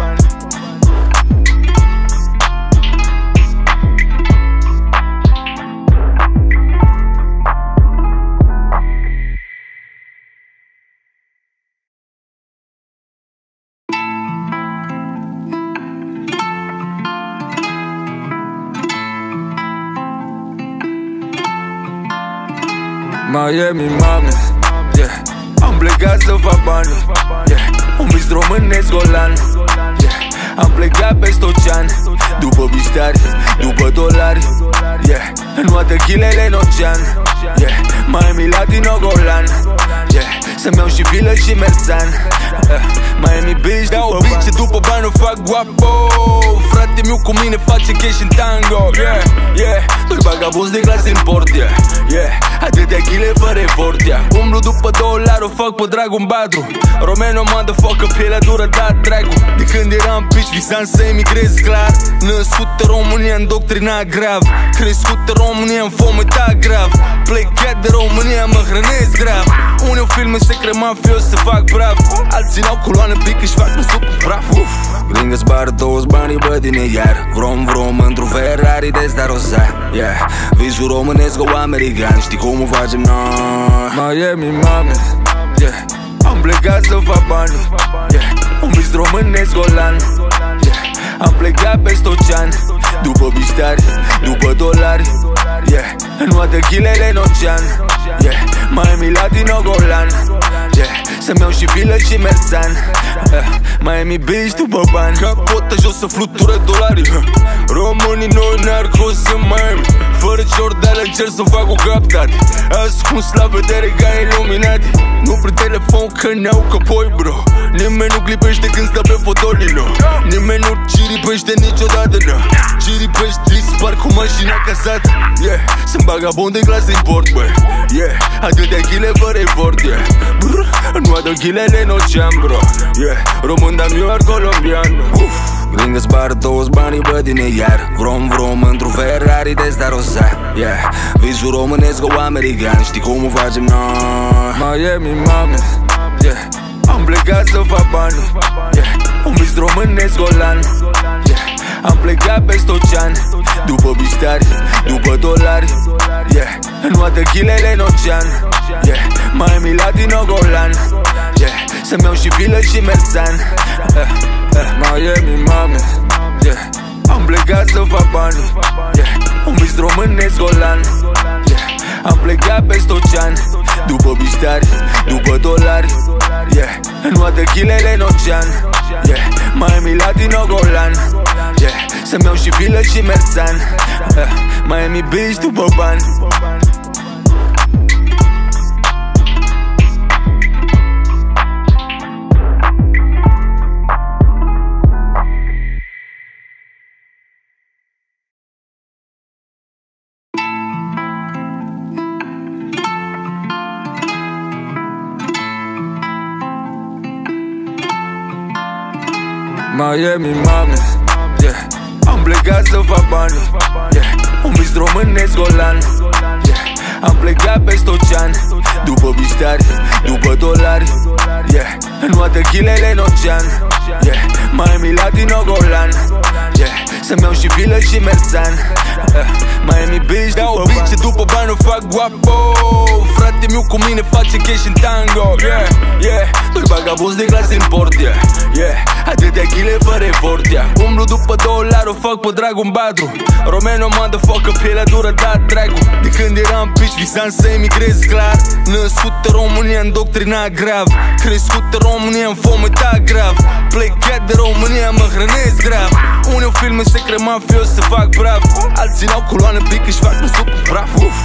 Miami, mame, yeah. Am plecat să fac bani, yeah. Un bis românesc Golan, yeah. Am plecat peste ocean, după bistari, după dolari, yeah. În toate chilele în ocean, yeah. Miami Latino Golan, yeah. Să-mi iau și vilă și merțan, Miami Beach după bani. După bani o fac guapo, frate meu cu mine face cash în tango, yeah, yeah. Doi vagabonzi de clasă import, yeah, yeah. Atâtea chile fără efort, yeah. Umblu după $2, o fac pe Dragon Badru. Romano motherfucker, pielea dură, da, dragu. De când eram pici, visam să emigrez clar. Născut în România, îndoctrinat grav. Crescut în România, în fometat grav. Plecat de România, mă hrănesc grav. Unii filme secret mafios să fac brav. Alții n-au coloană pic, își fac musuc cu praf. Lângă zbară toți banii, bă, din iar. Vrom, vrom, într-un Ferrari de staroza, yeah. Visul românesc o american, știi cum o facem noi? Miami, mame, yeah. Am plecat să fac bani, yeah. Un bis românesc Golan, yeah. Am plecat peste ocean, după bistari, după dolari, yeah. În toate chilele în ocean, yeah. Miami Latino Golan, yeah. Să-mi iau și vilă și merțan, Miami Beach după bani. Capota jos să flutură dolari, românii noi narcos în Miami. Fără ciordeală încerc să fac o captate, ascuns la vedere ca iluminati. Nu prin telefon că ne-au căpoi, bro. Nimeni nu clipește când stă pe fotolino. Nimeni nu ciripește niciodată, no. Ciripești, dispar cu mașina casată, yeah. Sunt vagabond de clasă import, băi, yeah. Atâtea chile fără efort, yeah. Brr, nu adă chilele în ocean, bro, yeah. Român, dar New York, colombian, lângă zbară toți banii, bă, din iar. Vrom, vrom, într-un Ferrari de staroza, yeah. Visul românesc o american, știi cum o facem noi? Miami, mame, yeah. Am plecat să fac bani, yeah. Un bis românesc Golan, yeah. Am plecat peste ocean, după bistari, după dolari, yeah. În toate chilele în ocean, yeah. Miami Latino Golan, yeah. Să-mi iau și vilă și merțan, Miami, mame, yeah. Am plecat să fac bani, yeah. Un bis românesc Golan, yeah. Am plecat peste ocean, după bistari, după dolari, yeah. În toate chilele în ocean, yeah. Miami Latino Golan, yeah. Să-mi iau și vilă și merțan, Miami Beach după bani. Miami, mame, yeah. Am plecat să fac bani, yeah. Un bis românesc Golan, yeah. Am plecat peste ocean, după bistari, după dolari, yeah. În toate chilele în ocean, yeah. Miami Latino Golan, yeah. Să-mi iau și vilă și merțan, Miami Beach după bani. După bani o fac guapo, frate meu cu mine face cash în tango, yeah, yeah. Doi vagabonzi de clasă import, yeah, yeah. Atâtea chile fără efort, yeah. Umblu după $2, o fac pe Dragon Badru. Romano motherfucker, pielea dură, da, dragu. De când eram pici, visam să emigrez clar. Născut în România, îndoctrinat grav. Crescut în România, în fometat grav. Plecat de România, mă hrănesc grav. Unii filme secret mafios să fac brav. Alții n-au coloană pic, își fac musuc cu praf.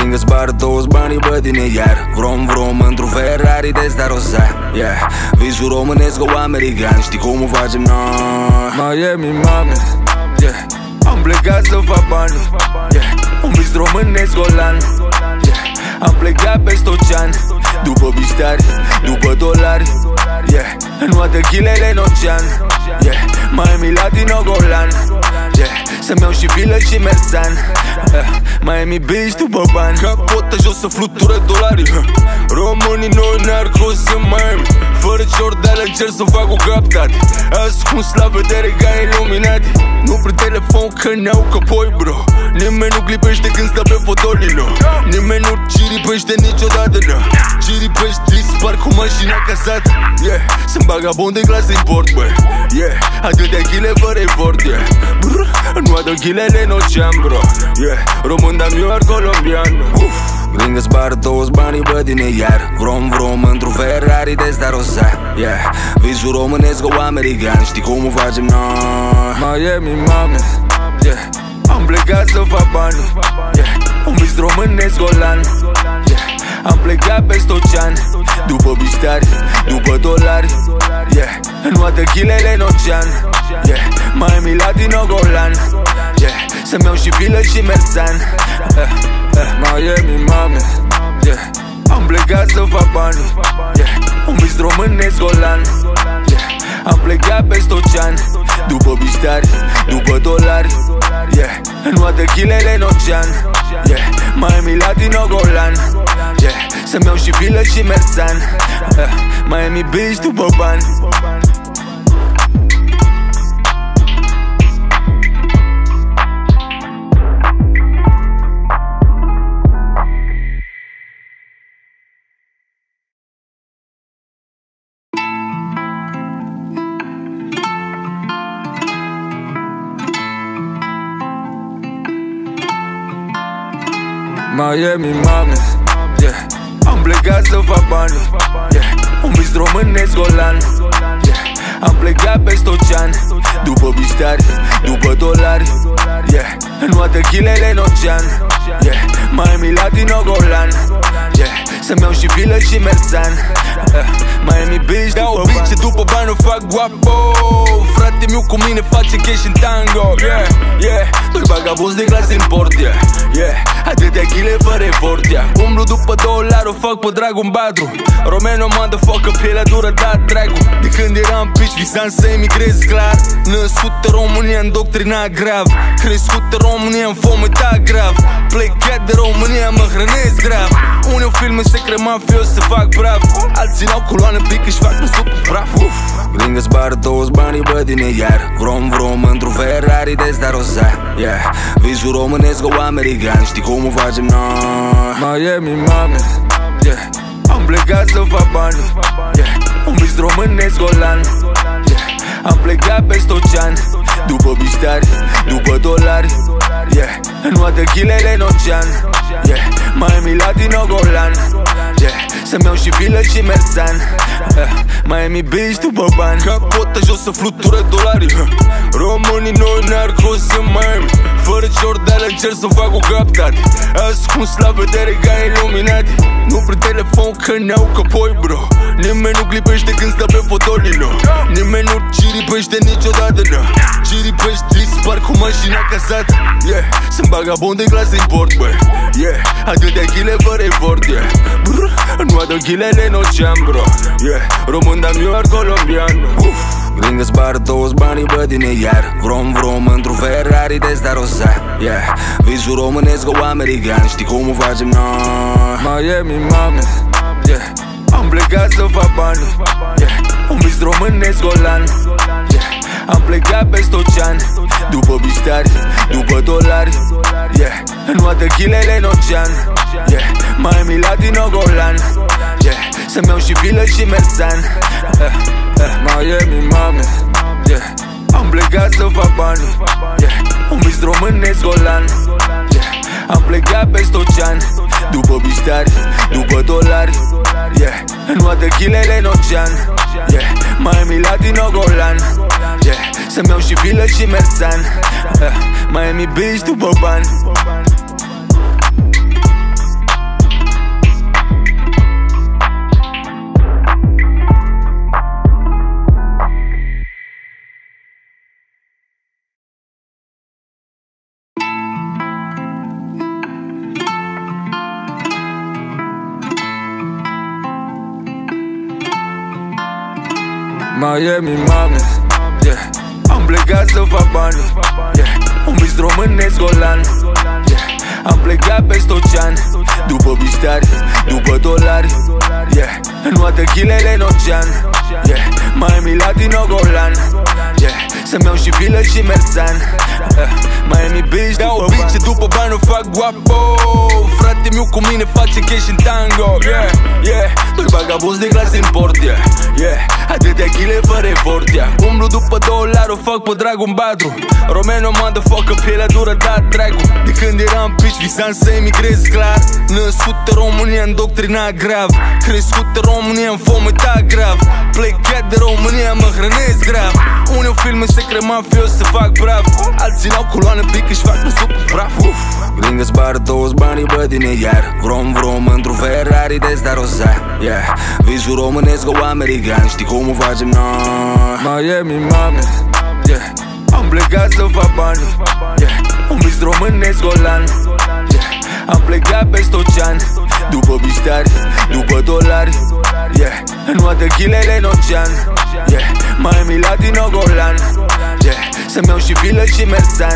Lângă zbar toți banii bădine iar Vrom într-un Ferrari destarozat, yeah. Visul românesc o american, știi cum o facem noi? Miami, mame, yeah. Am plecat să fac bani, yeah. Un vis românesc golan, yeah. Am plecat peste ocean, după bistari, după dolari, yeah. În toate chilele în ocean, yeah. Miami, Latino, Golan, yeah. Să-mi iau și vilă și merțan, Miami Beach după bani. Capota jos să fluture dolari, Românii noi narcos în Miami. Fără ciordeală încerc să fac o captate. Ascuns la vedere ca iluminati. Nu prin telefon că ne-au căpoi, bro. Nimeni nu clipește când stă pe fotolino. Nimeni nu ciripește niciodată, no. Ciripești, dispar cu mașina casată, yeah. Sunt vagabond de clasă import, băi, yeah. Atâtea chile fără efort, yeah. Brr, nu adă chilele în ocean, bro, yeah. Român, dar New York, colombian, lângă zbar toți banii bădine iar Vrom într-un Ferrari destarozat, yeah. Visul românesc o american, știi cum o facem noi? Miami, mame, yeah. Am plecat să fac bani, yeah. Un vis românesc golan, yeah. Am plecat peste ocean, după bistari, după dolari, yeah. În toate chilele în ocean, yeah. Miami, Latino, Golan, yeah. Să-mi iau și vilă și merțan, Miami, mame, yeah. Am plecat să fac bani, yeah. Un vis românesc golan, yeah. Am plecat peste ocean, după bistari, după dolari, yeah. În toate chilele în ocean, yeah. Miami, Latino, Golan, yeah. Să-mi iau și vilă și merțan, Miami Beach după bani. Miami, mame, yeah. Am plecat să fac bani, yeah. Un vis românesc golan, yeah. Am plecat peste ocean, după bistari, după dolari, yeah. În toate chilele în ocean, yeah. Miami, Latino, Golan, yeah. Să-mi iau și vilă și merțan, Miami Beach după bani. După bani o fac guapo. Frate miu cu mine face cash în tango, yeah, yeah. Doi vagabonzi de clasă import, yeah, yeah. Atâtea chile fără efort, yeah. Umblu după $2, o fac pe dragul în badru. Romeno, motherfucker, pielea dură, da, dragu. De când eram pici, visam să emigrez clar. Născut în România, îndoctrinat grav. Crescut în România, în fometat grav. Plecat de România, mă hrănesc grav. Unii o filme secret mafios să fac brav. Alții n-au coloană pic, își fac năsuc cu praf. Lângă zbar toți banii bădine iar Vrom într-un Ferrari destarozat, yeah. Visul românesc o american, știi cum o facem noi? Miami, mame, yeah. Am plecat să fac bani, yeah. Un vis românesc golan, yeah. Am plecat peste ocean, după bistari, după dolari, yeah. În toate chilele în ocean, yeah. Miami, Latino, Golan, yeah. Să-mi iau și vilă și merțan, Miami Beach după bani. Capota jos să fluture dolari, Românii noi narcos în Miami. Fără ciordeală încerc să fac o captate. Ascuns la vedere ca iluminati. Nu prin telefon că ne-au căpoi, bro. Nimeni nu clipește când stă pe fotolino. Nimeni nu ciripește niciodată, no. Ciripești, dispar cu mașina casată, yeah. Sunt vagabond de clasă import, băi, yeah. Atâtea chile fără efort, yeah. Brr, nu adă chilele în ocean, bro, yeah. Român, dar New York, colombian, lângă zbar toți banii bădine iar Vrom într-un Ferrari destarozat, yeah. Visul românesc o american, știi cum o facem noi? Miami, mame, yeah. Am plecat să fac bani, yeah. Un vis românesc golan, yeah. Am plecat peste ocean, după bistari, după dolari, yeah. În toate chilele în ocean, yeah. Miami, Latino, Golan, yeah. Să-mi iau și vilă și merțan, Miami, mame, yeah. Am plecat să fac bani, yeah. Un vis românesc golan, yeah. Am plecat peste ocean, după bistari, după dolari, yeah. În toate chilele în ocean, yeah. Miami, Latino, Golan, yeah. Să-mi iau și vilă și merțan, Miami Beach după bani. Miami, mami, yeah. Am plecat să fac bani, yeah. Un bis românesc golan, yeah. Am plecat peste ocean, după biștari, după dolari, yeah. În tequilele în ocean, yeah. Miami Latino golan, yeah. Să-mi iau și vilă și merțan, Miami Beach, dau o bice după bani, o fac guapo. Frate meu cu mine face cash în tango, yeah, yeah. Doi vagabonzi de clasă import, yeah, yeah. Atâtea chile fără efort, yeah. Umblu după $2, o fac pe Dragon Badru. Romano motherfucker, pielea dură, da, dragu. De când eram pici, visam să emigrez, clar. Născut în România, îndoctrinat grav. Crescut în România, în fometat grav. Plecat de România, mă hrănesc grav. Unii filme secret mafios să fac brav. Alții n-au coloană, pică și fac nu supă praf. Gringă zbară toți banii, bă, din ei iar. Vrom, vrom, într-un Ferrari de ăsta roza, yeah. Visul românesc o american, știi cum o facem noi? Miami, mami, yeah. Am plecat să fac bani, yeah. Un bis românesc golan, yeah. Am plecat peste ocean, după biștari, după dolari, yeah. În tequilele în ocean, yeah. Miami Latino golan, yeah. Să-mi iau și vilă și merțan,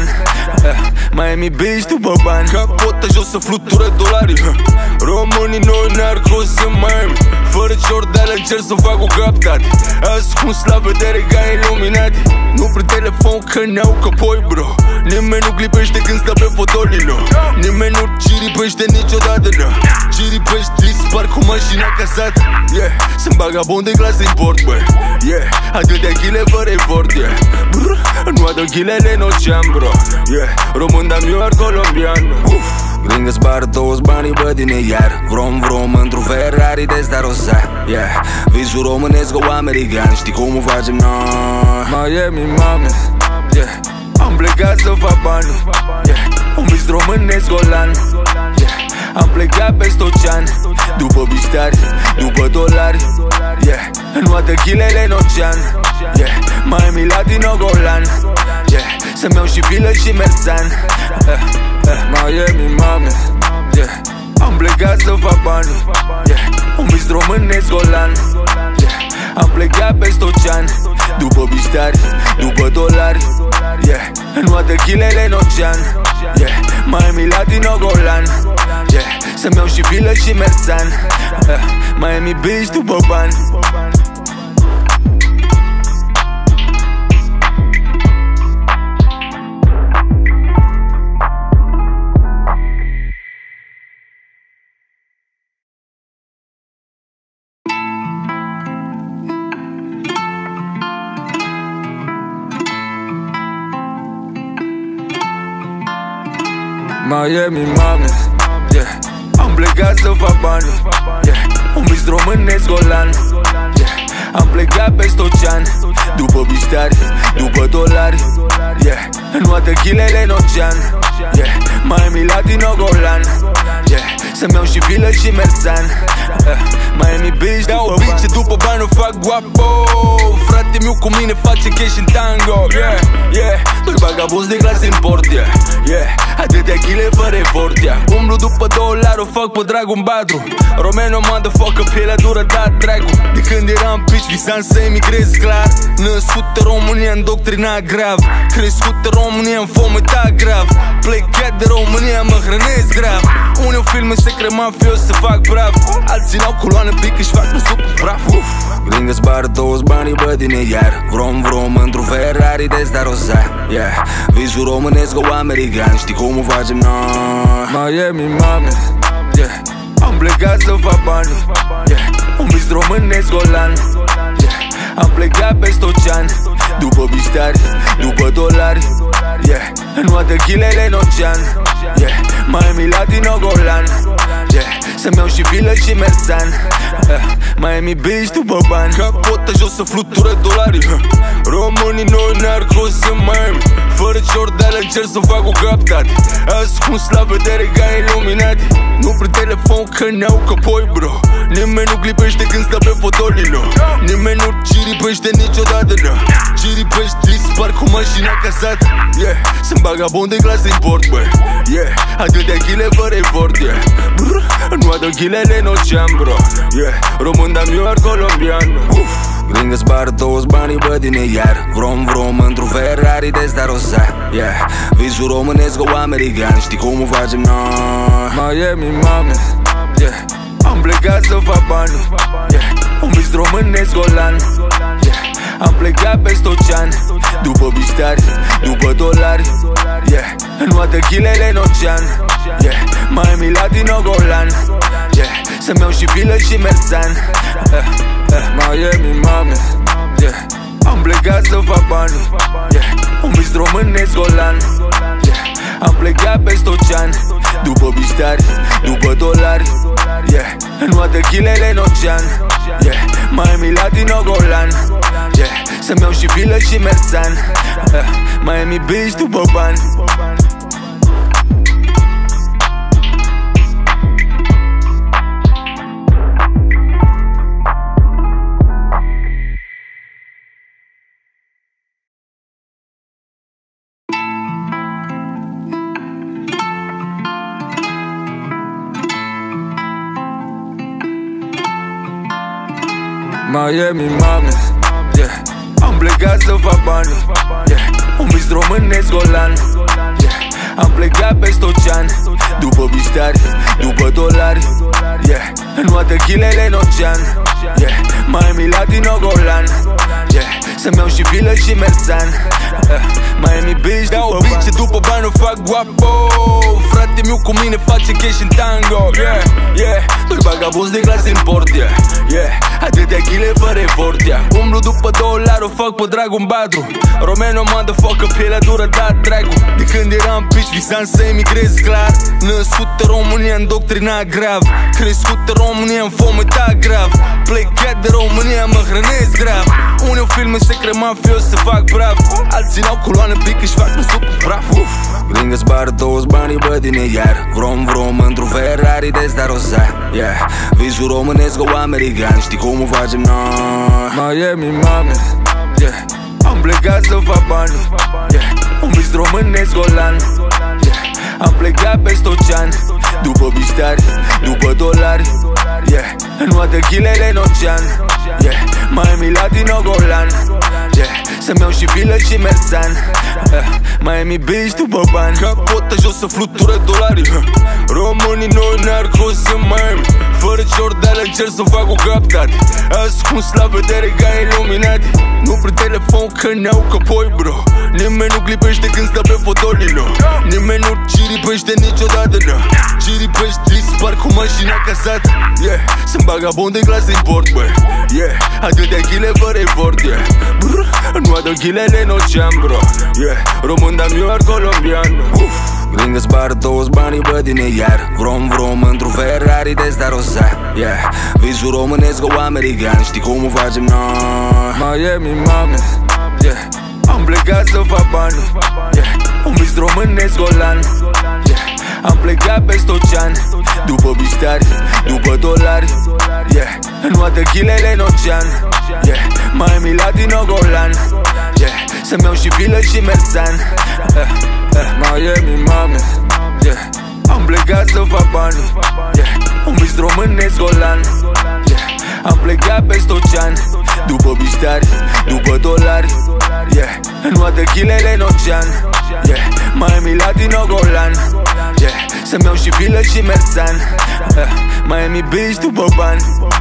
Miami Beach după bani. Capota jos să flutură dolari, Românii noi narcos în Miami. Fără Jordan încerc să fac o captate. Ascuns la vedere ca iluminati. Nu prin telefon că ne-au căpoi, bro. Nimeni nu clipește când stă pe fotolino. Nimeni nu ciripește niciodată, no. Ciripești, dispar cu mașina casată, yeah. Sunt vagabond de clasă import, băi, yeah. Atâtea chile fără efort, yeah. Brr, nu adă chilele în ocean, bro, yeah. Român, dar New York, colombian, Gringă zbară toți banii, bă, din ei iar. Vrom, vrom, într-un Ferrari de ăsta roza, yeah. Visul românesc o american, știi cum o facem noi? Miami, mami, yeah. Am plecat să fac bani, yeah. Un bis românesc golan, yeah. Am plecat peste ocean, după biștari, după dolari, yeah. În tequilele în ocean, yeah. Miami Latino golan, yeah. Să-mi iau și vilă și merțan, Miami, mami, yeah. Am plecat să fac bani, yeah. Un bis românesc golan, yeah. Am plecat peste ocean, după biștari, după dolari, yeah. În tequilele în ocean, yeah. Miami Latino golan, yeah. Să-mi iau și vilă și merțan, Miami Beach după bani. Miami, mami, yeah. Am plecat să fac bani, yeah. Un bis românesc golan, yeah. Am plecat peste ocean, după biștari, după dolari, yeah. În tequilele în ocean, yeah. Miami Latino golan, yeah. Să-mi iau și vilă și merțan, Miami Beach dau o bice după bani, o fac guapo. Frate meu cu mine face cash în tango, yeah, yeah. Doi vagabonzi de clasă import, yeah, yeah. Atâtea chile fără efort, yeah. Umblu după $2, o fac pe Dragon Badru. Romano motherfucker, pielea dură, da, dragu. De când eram pici, visam să emigrez, clar. Născut în România, îndoctrinat grav. Crescut în România, în fometat grav. Plecat de România, mă hrănesc grav. Unii filme secret mafios să fac brav. Alții n-au coloană, pică și fac nu supă praf. Gringă zbară toți banii, bă, din ei iar. Vrom, vrom, într-un Ferrari de ăsta roza, yeah. Visul românesc o american, știi cum o facem noi? Miami, mami, yeah. Am plecat să fac bani, yeah. Un bis românesc golan, yeah. Am plecat peste ocean, după biștari, după dolari, yeah. În tequilele în ocean, yeah. Miami Latino golan, yeah. Să-mi iau și vilă și merțan, Miami Beach după bani. Capota jos să flutură dolari, Românii noi narcos în Miami. Fără Jordan încerc să fac o captate. Ascuns la vedere ca iluminati. Nu prin telefon că ne-au căpoi, bro. Nimeni nu clipește când stă pe fotolino. Nimeni nu ciripește niciodată, no. Ciripești, dispar cu mașina casată, yeah. Sunt vagabond de clasă import, băi, yeah. Atâtea chile fără efort, yeah. Brr, nu adă chilele în ocean, bro, yeah. Român, dar New York, colombian, Lângă zbară toți banii, bă, din ei iar Vrom într-un Ferrari de ăsta rosa, yeah. Visul românesc o american, știi cum o facem noi? Miami, mame, yeah. Am plecat să fac bani, yeah. Un vis românesc golan, yeah. Am plecat peste ocean, după bistari, după dolari, yeah. Înnoa tequilele în ocean, yeah. Miami, Latino, golan, yeah. Să-mi iau și vilă și merțan, Miami, mame, yeah. Am plecat să fac bani, yeah. Un vis românesc golan, yeah. Am plecat peste ocean, după bistari, după dolari, yeah. Înnoa tequilele în ocean, yeah. Miami, Latino, golan, yeah. Să-mi iau și vilă și merțan, Miami Beach după bani. Miami, mame, yeah. Am plecat să fac bani, yeah. Un vis românesc golan, yeah. Am plecat peste ocean, după bistari, după dolari, yeah. Înnoa tequilele în ocean, yeah. Miami, Latino, golan, yeah. Să-mi iau și vilă și merțan, Miami Beach după bani. După bani o fac guapo, frate meu cu mine face cash în tango, yeah, yeah. Doi vagabonzi de clasă import, yeah, yeah. Atâtea chile fără efort, yeah. Umblu după $2, o fac pe dragul badru. Romeno, motherfucker, pielea dură, da, dragu. De când eram pici, visam să emigrez clar. Născut în România, îndoctrinat grav. Crescut în România, în fometat grav. Plecat de România, mă hrănesc grav. Unii filme secret mafios să fac brav. Alții n-au coloană pic, își fac musuc cu praf. Lângă zbară toți banii, bă, din ei iar Vrom într-un Ferrari de ăsta rosa, yeah. Visul românesc o american, știi cum o facem noi? Miami, mame, yeah. Am plecat să fac bani, yeah. Un vis românesc golan, yeah. Am plecat peste ocean, după bistari, după dolari, yeah. Înnoa tequilele în ocean, yeah. Miami, Latino, golan, yeah. Să-mi iau și vilă și merțan, Miami Beach după bani. Capota jos să flutură dolari, românii noi narcos în Miami. Fără ciordeală încerc să fac o captate, ascuns la vedere ca iluminati. Nu prin telefon că ne-au căpoi, bro. Nimeni nu clipește când stă pe fotolino. Nimeni nu ciripește niciodată, no. Ciripești, dispar cu mașina casată, yeah. Sunt vagabond de clasă import, bă, yeah. Atâtea chile fără efort, yeah. Nu adă chilele în ocean, bro, yeah. Român, dar New York, colombian, Lângă zbară toți banii, bă, din ei iar Vrom într-un Ferrari de ăsta rosa, yeah. Visul românesc o american, știi cum o facem noi? Miami, mame, yeah. Am plecat să fac bani, yeah. Un vis românesc golan, yeah. Am plecat peste ocean, după bistari, după dolari, yeah. Înnoa tequilele în ocean, yeah. Miami, Latino, golan, yeah. Să-mi iau și vilă și merțan, Miami, mame, yeah. Am plecat să fac bani, yeah. Un vis românesc golan, yeah. Am plecat peste ocean, după bistari, după dolari, yeah. Înnoa tequilele în ocean, yeah. Miami, Latino, golan, yeah. Să-mi iau și vilă și merțan, Miami Beach după bani.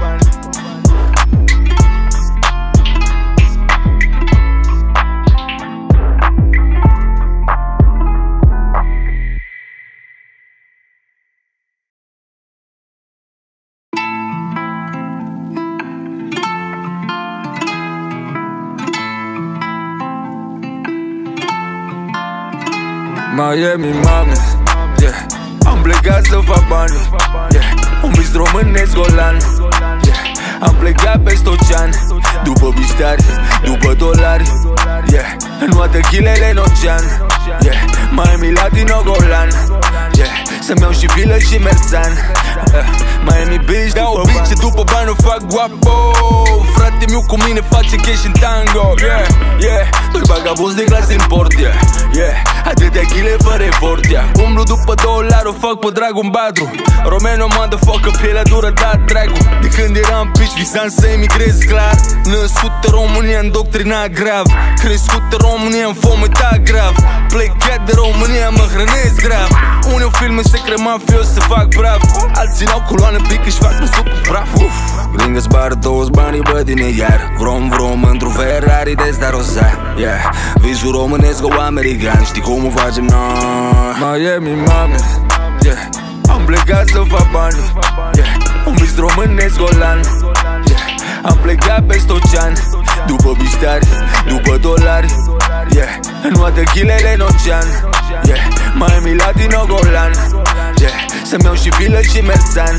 Miami, mame, yeah. Am plecat să fac bani, yeah. Un vis românesc golan, yeah. Am plecat peste ocean, după bistari, după dolari, yeah. Înnoa tequilele în ocean, yeah. Miami, Latino, golan, yeah. Să-mi iau și vilă și merțan, Miami Beach, dau o bice după bani o fac guapo. Frate meu cu mine face cash în tango. Yeah, yeah, doi vagabonzi de clasă import. Yeah, yeah, atâtea chile fără efort. Yeah, umblu după $2, o fac pe dragul în badru. Romano motherfucker, pielea dură, da dracu. De când eram pici visam să emigrez clar. Născut în România, îndoctrinat grav. Crescut în România, în fometat grav. Plecat de România, mă hrănesc grav. Unii filme secret mafios se fac brav. Alții n-au coloană pic, își fac năsuc cu praf. Gringă zbară toți banii, bă, din iar. Vrom, vrom, într-un Ferrari de starozat. Yeah, visul românesc o american. Știi cum o facem noi? Miami, mame. Yeah, am plecat să fac bani. Yeah, un vis românesc golan. Yeah, am plecat peste ocean. După biștari, după dolari. Yeah, în toate chilele în ocean. Yeah, Miami Latino Golan. Yeah, să-mi iau și vilă și merțan.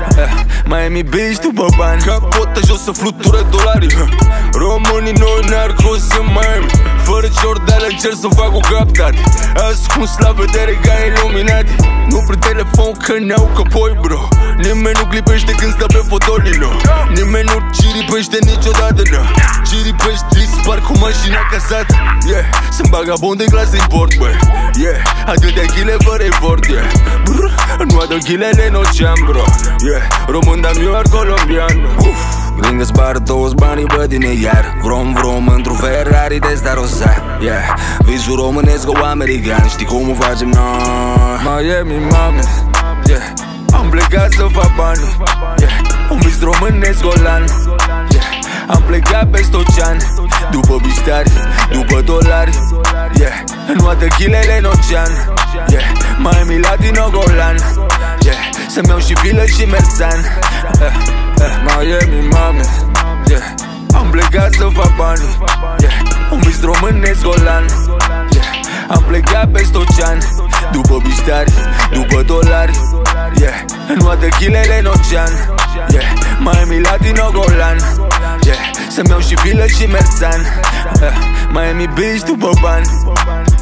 Miami Beach după bani. Capotă jos să fluture dolari. Românii noi narcos în Miami. Fără ciordeală încerc să fac o captate. Ascuns la vedere ca iluminati. Nu prin telefon că ne-au căpoi, bro. Nimeni nu clipește când stă pe fotolino. Nimeni nu ciripește niciodată, no. Ciripești, dispar cu mașina casată. Yeah, sunt vagabond de clasă import, bă. Yeah, atâtea chile fără efort, yeah. Brr, nu adă chilele în ocean, bro. Yeah, român, dar New York, colombian. Gringă zbară toți banii, bă, din iar. Vrom, vrom, într-un Ferrari de starozat. Yeah, visul românesc o american. Știi cum o facem noi? Miami, mame. Yeah, am plecat să fac bani. Yeah, un vis românesc golan. Yeah, am plecat peste ocean. După biștari, după dolari. Yeah, în toate chilele în ocean. Yeah, Miami Latino Golan. Yeah, să-mi iau și vilă și merțan. Miami, mame. Yeah, am plecat să fac bani. Yeah, un vis românesc golan. Yeah, am plecat peste ocean. După biștari, după dolari. Yeah, în toate chilele în ocean. Yeah, Miami Latino Golan. Yeah, să-mi iau și vilă și merțan. Miami Beach după bani.